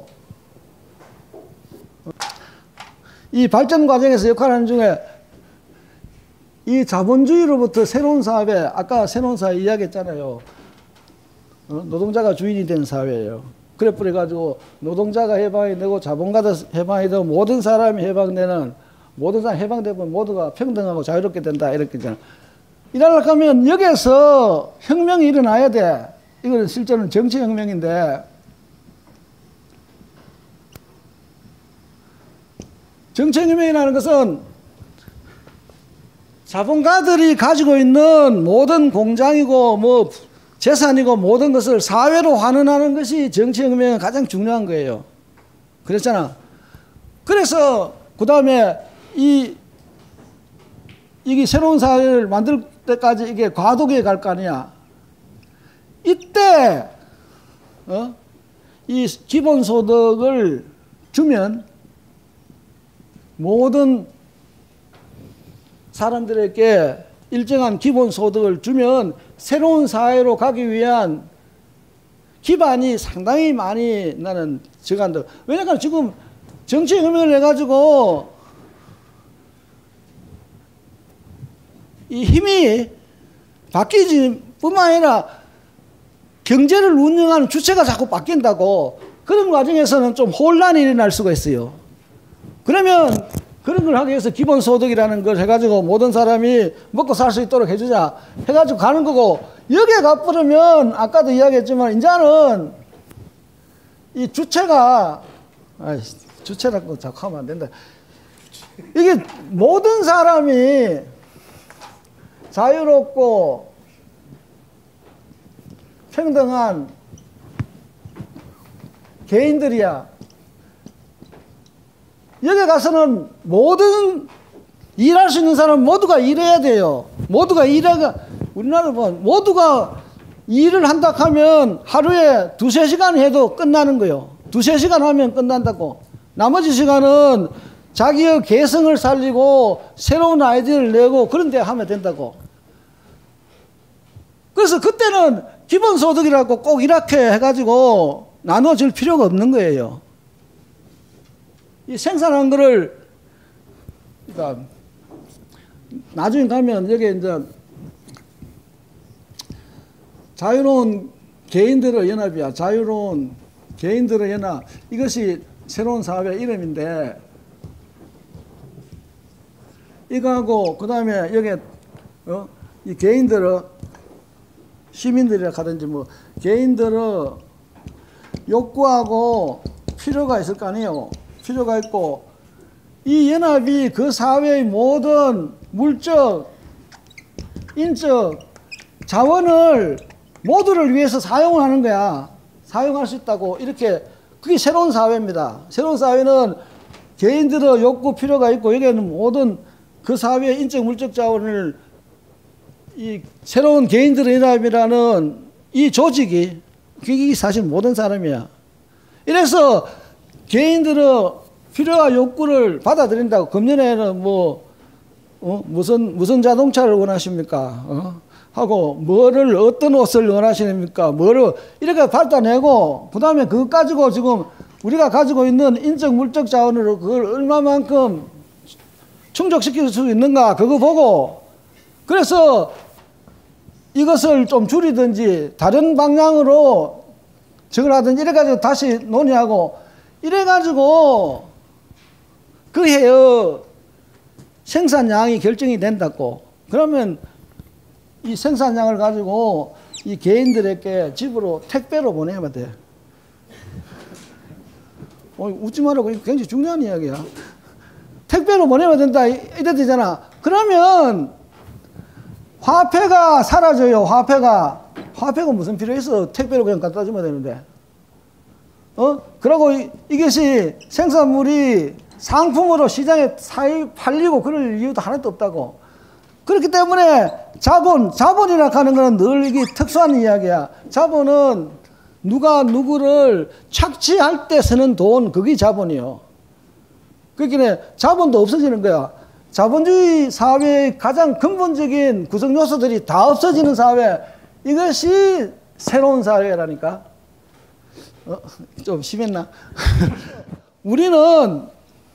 이 발전 과정에서 역할하는 중에 이 자본주의로부터 새로운 사회, 아까 새로운 사회 이야기했잖아요. 어? 노동자가 주인이 된 사회예요. 그래 버려가지고 노동자가 해방이 되고 자본가도 해방이 되고 모든 사람이 해방되는, 모든 사람이 해방되면 모두가 평등하고 자유롭게 된다 이렇게 있잖아. 이러려고 하면 여기에서 혁명이 일어나야 돼. 이건 실제로는 정치혁명인데 정치혁명이라는 것은 자본가들이 가지고 있는 모든 공장이고 뭐 재산이고 모든 것을 사회로 환원하는 것이 정치혁명의 가장 중요한 거예요. 그랬잖아. 그래서 그 다음에 이 이게 새로운 사회를 만들 때까지 이게 과도기에 갈 거 아니야. 이때 어? 이 기본소득을 주면 모든 사람들에게 일정한 기본소득을 주면 새로운 사회로 가기 위한 기반이 상당히 많이 나는 저간다. 왜냐하면 지금 정치 혁명을 해가지고 이 힘이 바뀌지 뿐만 아니라 경제를 운영하는 주체가 자꾸 바뀐다고. 그런 과정에서는 좀 혼란이 일어날 수가 있어요. 그러면 그런 걸 하기 위해서 기본소득이라는 걸 해가지고 모든 사람이 먹고 살 수 있도록 해주자 해가지고 가는 거고, 여기에 가버리면 아까도 이야기했지만 이제는 이 주체가, 아이, 주체라고 자꾸 하면 안 된다. 이게 모든 사람이 자유롭고 평등한 개인들이야. 여기 가서는 모든 일할 수 있는 사람 모두가 일해야 돼요. 모두가 일해가, 우리나라 보면 모두가 일을 한다 하면 하루에 두세 시간 해도 끝나는 거예요. 두세 시간 하면 끝난다고. 나머지 시간은 자기의 개성을 살리고 새로운 아이디어를 내고 그런 데 하면 된다고. 그래서 그때는 기본소득이라고 꼭 이렇게 해가지고 나눠줄 필요가 없는 거예요. 이 생산한 거를, 그러니까 나중에 가면 여기 이제 자유로운 개인들의 연합이야. 자유로운 개인들의 연합. 이것이 새로운 사업의 이름인데, 이거하고 그 다음에 여기 어? 이 개인들의, 시민들이라 하든지 뭐 개인들의 욕구하고 필요가 있을 거 아니에요. 필요가 있고, 이 연합이 그 사회의 모든 물적, 인적 자원을 모두를 위해서 사용을 하는 거야. 사용할 수 있다고. 이렇게, 그게 새로운 사회입니다. 새로운 사회는 개인들의 욕구, 필요가 있고, 여기에는 모든 그 사회의 인적, 물적 자원을 이 새로운 개인들의 연합이라는 이 조직이, 그게 사실 모든 사람이야. 이래서 개인들의 필요와 욕구를 받아들인다고. 금년에는 뭐, 어? 무슨, 무슨 자동차를 원하십니까? 어? 하고, 뭐를, 어떤 옷을 원하십니까? 뭐를, 이렇게 받아내고, 그 다음에 그거 가지고 지금 우리가 가지고 있는 인적, 물적 자원으로 그걸 얼마만큼 충족시킬 수 있는가? 그거 보고, 그래서 이것을 좀 줄이든지 다른 방향으로 저걸 하든지 이래가지고 다시 논의하고, 이래가지고 그 해의 생산량이 결정이 된다고. 그러면 이 생산량을 가지고 이 개인들에게 집으로 택배로 보내면 돼. 어, 웃지 말라고. 이거 굉장히 중요한 이야기야. 택배로 보내면 된다 이래 되잖아. 그러면 화폐가 사라져요. 화폐가. 화폐가 무슨 필요 있어. 택배로 그냥 갖다 주면 되는데. 어? 그러고 이, 이것이 생산물이 상품으로 시장에 사이 팔리고 그럴 이유도 하나도 없다고. 그렇기 때문에 자본, 자본이라 하는 것은 늘 이게 특수한 이야기야. 자본은 누가 누구를 착취할 때 쓰는 돈, 그게 자본이요. 그러니까 자본도 없어지는 거야. 자본주의 사회의 가장 근본적인 구성 요소들이 다 없어지는 사회, 이것이 새로운 사회라니까. 어, 좀 심했나? 우리는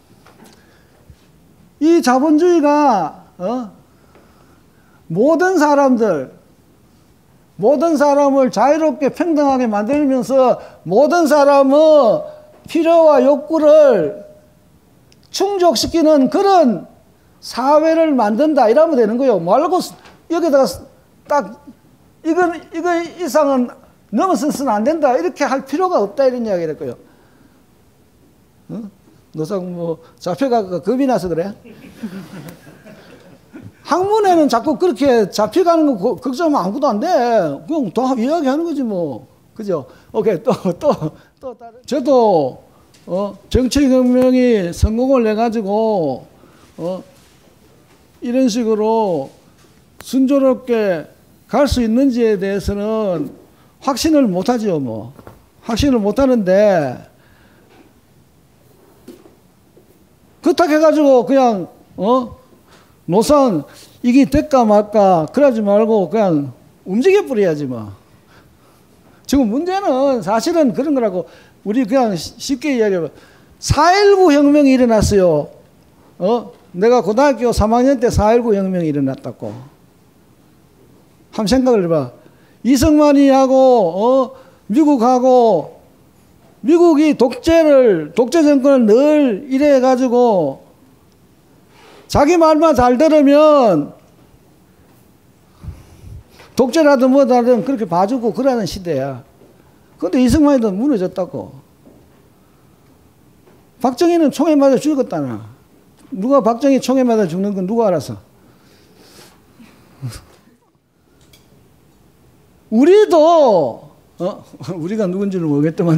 이 자본주의가 어? 모든 사람들, 모든 사람을 자유롭게 평등하게 만들면서 모든 사람의 필요와 욕구를 충족시키는 그런 사회를 만든다 이러면 되는 거예요. 말고 여기다가 딱 이건 이거 이상은 넘어서는 안 된다 이렇게 할 필요가 없다 이런 이야기를 했고요. 어? 노상 뭐 잡혀가 겁이 나서 그래? 학문에는 자꾸 그렇게 잡혀가는 거 걱정하면 아무것도 안 돼. 그냥 다 이야기하는 거지 뭐. 그죠? 오케이. 또 또 또 다른. 저도 어, 정치혁명이 성공을 해가지고 어, 이런 식으로 순조롭게 갈 수 있는지에 대해서는 확신을 못하죠. 뭐 확신을 못하는데 그렇다고 해가지고 그냥 어 노선 이게 될까 말까 그러지 말고 그냥 움직여 버려야지 뭐. 지금 문제는 사실은 그런 거라고. 우리 그냥 쉽게 이야기하면 사일구 혁명이 일어났어요. 어? 내가 고등학교 삼 학년 때 사일구 혁명이 일어났다고. 한번 생각을 해봐. 이승만이 하고 어? 미국하고 미국이 독재를 독재 정권을 늘 이래 가지고 자기 말만 잘 들으면 독재라든 뭐라든 그렇게 봐주고 그러는 시대야. 그런데 이승만이도 무너졌다고. 박정희는 총에 맞아 죽었다나. 누가 박정희 총에 맞아 죽는 건 누가 알았어? 우리도 어? 우리가 누군지는 모르겠지만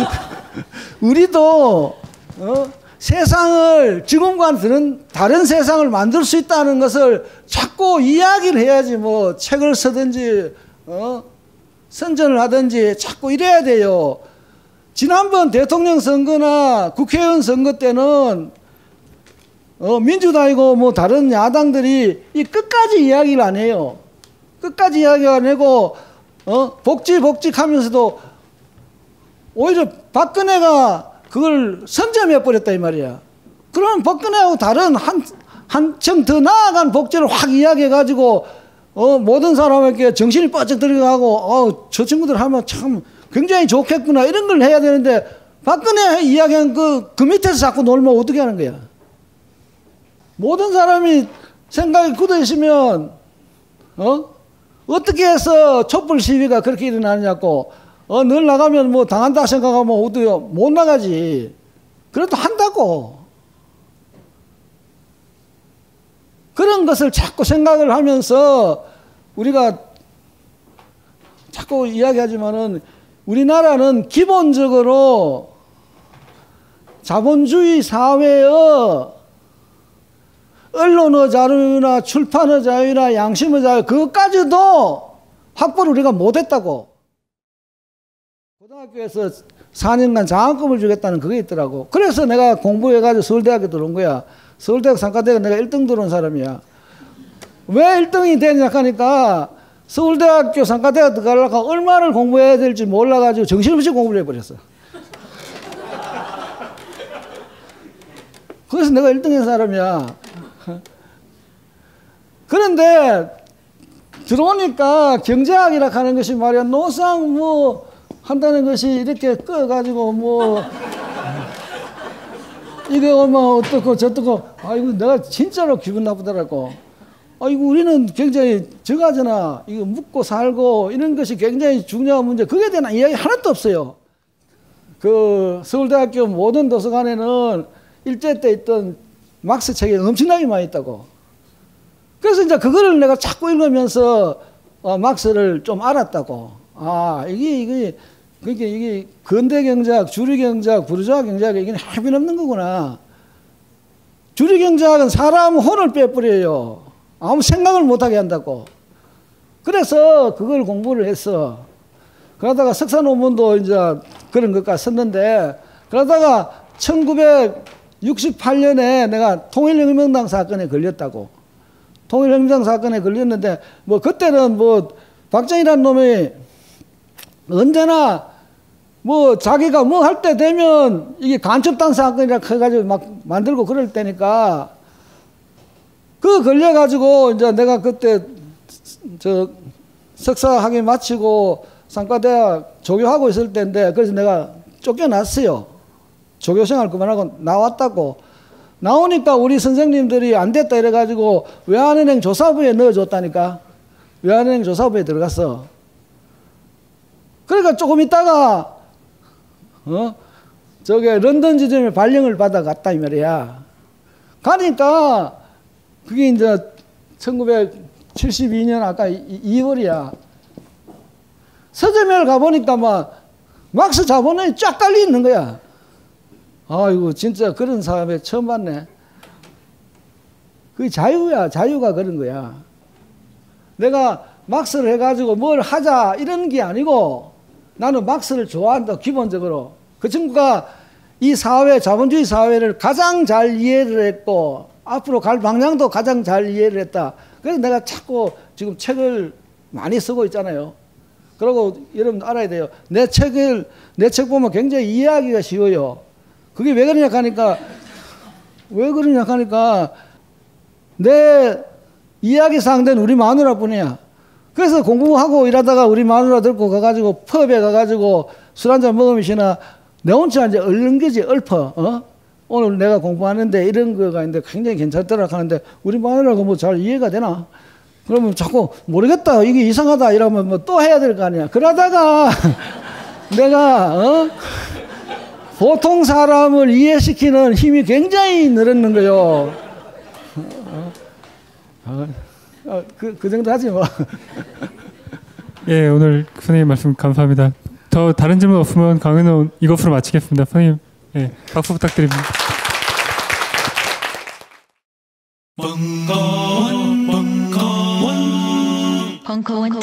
우리도 어? 세상을 지금과는 다른 세상을 만들 수 있다는 것을 자꾸 이야기를 해야지. 뭐 책을 쓰든지 어? 선전을 하든지 자꾸 이래야 돼요. 지난번 대통령 선거나 국회의원 선거 때는 어, 민주당이고 뭐 다른 야당들이 이 끝까지 이야기를 안 해요. 끝까지 이야기 안 하고 어? 복지 복지 하면서도 오히려 박근혜가 그걸 선점해 버렸다 이 말이야. 그러면 박근혜하고 다른 한, 한층 더 나아간 복지를 확 이야기해 가지고 어, 모든 사람에게 정신이 뻗쩍 들어가고 어, 저 친구들 하면 참 굉장히 좋겠구나 이런 걸 해야 되는데 박근혜 이야기한 그, 그 밑에서 자꾸 놀면 어떻게 하는 거야. 모든 사람이 생각이 굳어 있으면 어? 어떻게 해서 촛불 시위가 그렇게 일어나냐고. 어, 늘 나가면 뭐 당한다 생각하면 어디요? 못 나가지. 그래도 한다고. 그런 것을 자꾸 생각을 하면서 우리가 자꾸 이야기하지만은 우리나라는 기본적으로 자본주의 사회의 언론의 자유나 출판의 자유나 양심의 자유 그것까지도 확보를 우리가 못했다고. 고등학교에서 사 년간 장학금을 주겠다는 그게 있더라고. 그래서 내가 공부해가지고 서울대학교 들어온 거야. 서울대학 상가대가 내가 일 등 들어온 사람이야. 왜 일 등이 되냐 하니까 서울대학교 상가대가 들어가려고 얼마를 공부해야 될지 몰라가지고 정신없이 공부를 해버렸어. 그래서 내가 일 등인 사람이야. 그런데 들어오니까 경제학이라 하는 것이 말이야 노상 뭐 한다는 것이 이렇게 꺼가지고 뭐 이게 뭐 어떻고 저떻고 아이고 내가 진짜로 기분 나쁘더라고. 아이고 우리는 굉장히 저가잖아. 이거 묵고 살고 이런 것이 굉장히 중요한 문제. 그게 대한 이야기 하나도 없어요. 그 서울대학교 모든 도서관에는 일제 때 있던 막스 책이 엄청나게 많이 있다고. 그래서 이제 그거를 내가 자꾸 읽으면서 어, 막스를 좀 알았다고. 아 이게 이게 그러니까 이게 근대 경제학, 주류 경제학, 부르주아 경제학이 이게 합이 없는 거구나. 주류 경제학은 사람 혼을 빼버려요. 아무 생각을 못하게 한다고. 그래서 그걸 공부를 했어. 그러다가 석사 논문도 이제 그런 것까지 썼는데 그러다가 천구백육십팔 년에 내가 통일혁명당 사건에 걸렸다고. 통일혁명당 사건에 걸렸는데 뭐 그때는 뭐 박정희라는 놈이 언제나 뭐 자기가 뭐 할 때 되면 이게 간첩단 사건이라 해가지고 막 만들고 그럴 때니까 그 걸려가지고 이제 내가 그때 저 석사 학위 마치고 상가대학 조교하고 있을 때인데 그래서 내가 쫓겨났어요. 조교생활 그만하고 나왔다고. 나오니까 우리 선생님들이 안 됐다 이래가지고 외환은행 조사부에 넣어줬다니까. 외환은행 조사부에 들어갔어. 그러니까 조금 있다가 어 저게 런던 지점에 발령을 받아갔다 이 말이야. 가니까 그게 이제 천구백칠십이 년 아까 이월이야. 서점에 가보니까 막 막스 자본론이 쫙 깔려 있는 거야. 아이고 진짜 그런 사람에 처음 봤네. 그게 자유야. 자유가 그런 거야. 내가 막스를 해가지고 뭘 하자 이런 게 아니고 나는 막스를 좋아한다. 기본적으로. 그 친구가 이 사회 자본주의 사회를 가장 잘 이해를 했고 앞으로 갈 방향도 가장 잘 이해를 했다. 그래서 내가 자꾸 지금 책을 많이 쓰고 있잖아요. 그리고 여러분 알아야 돼요. 내 책을 내 책 보면 굉장히 이해하기가 쉬워요. 그게 왜 그러냐 하니까 왜 그러냐 하니까 내 이야기 상대는 우리 마누라뿐이야. 그래서 공부하고 일하다가 우리 마누라 들고 가가지고 펍에 가가지고 술 한잔 먹으면서나 내 혼자 이제 얼른 거지 얽어. 어? 오늘 내가 공부하는데 이런 거가 있는데 굉장히 괜찮더라 하는데 우리 마누라가 뭐 잘 이해가 되나? 그러면 자꾸 모르겠다 이게 이상하다 이러면 뭐 또 해야 될 거 아니야. 그러다가 내가 어? 보통 사람을 이해시키는 힘이 굉장히 늘었는 거요. 어? 어? 어, 그, 그 정도 하지 뭐.
예, 오늘 선생님 말씀 감사합니다. 더 다른 질문 없으면 강의는 이것으로 마치겠습니다. 선생님, 예, 박수 부탁드립니다.
벙커원, 벙커원,
벙커원,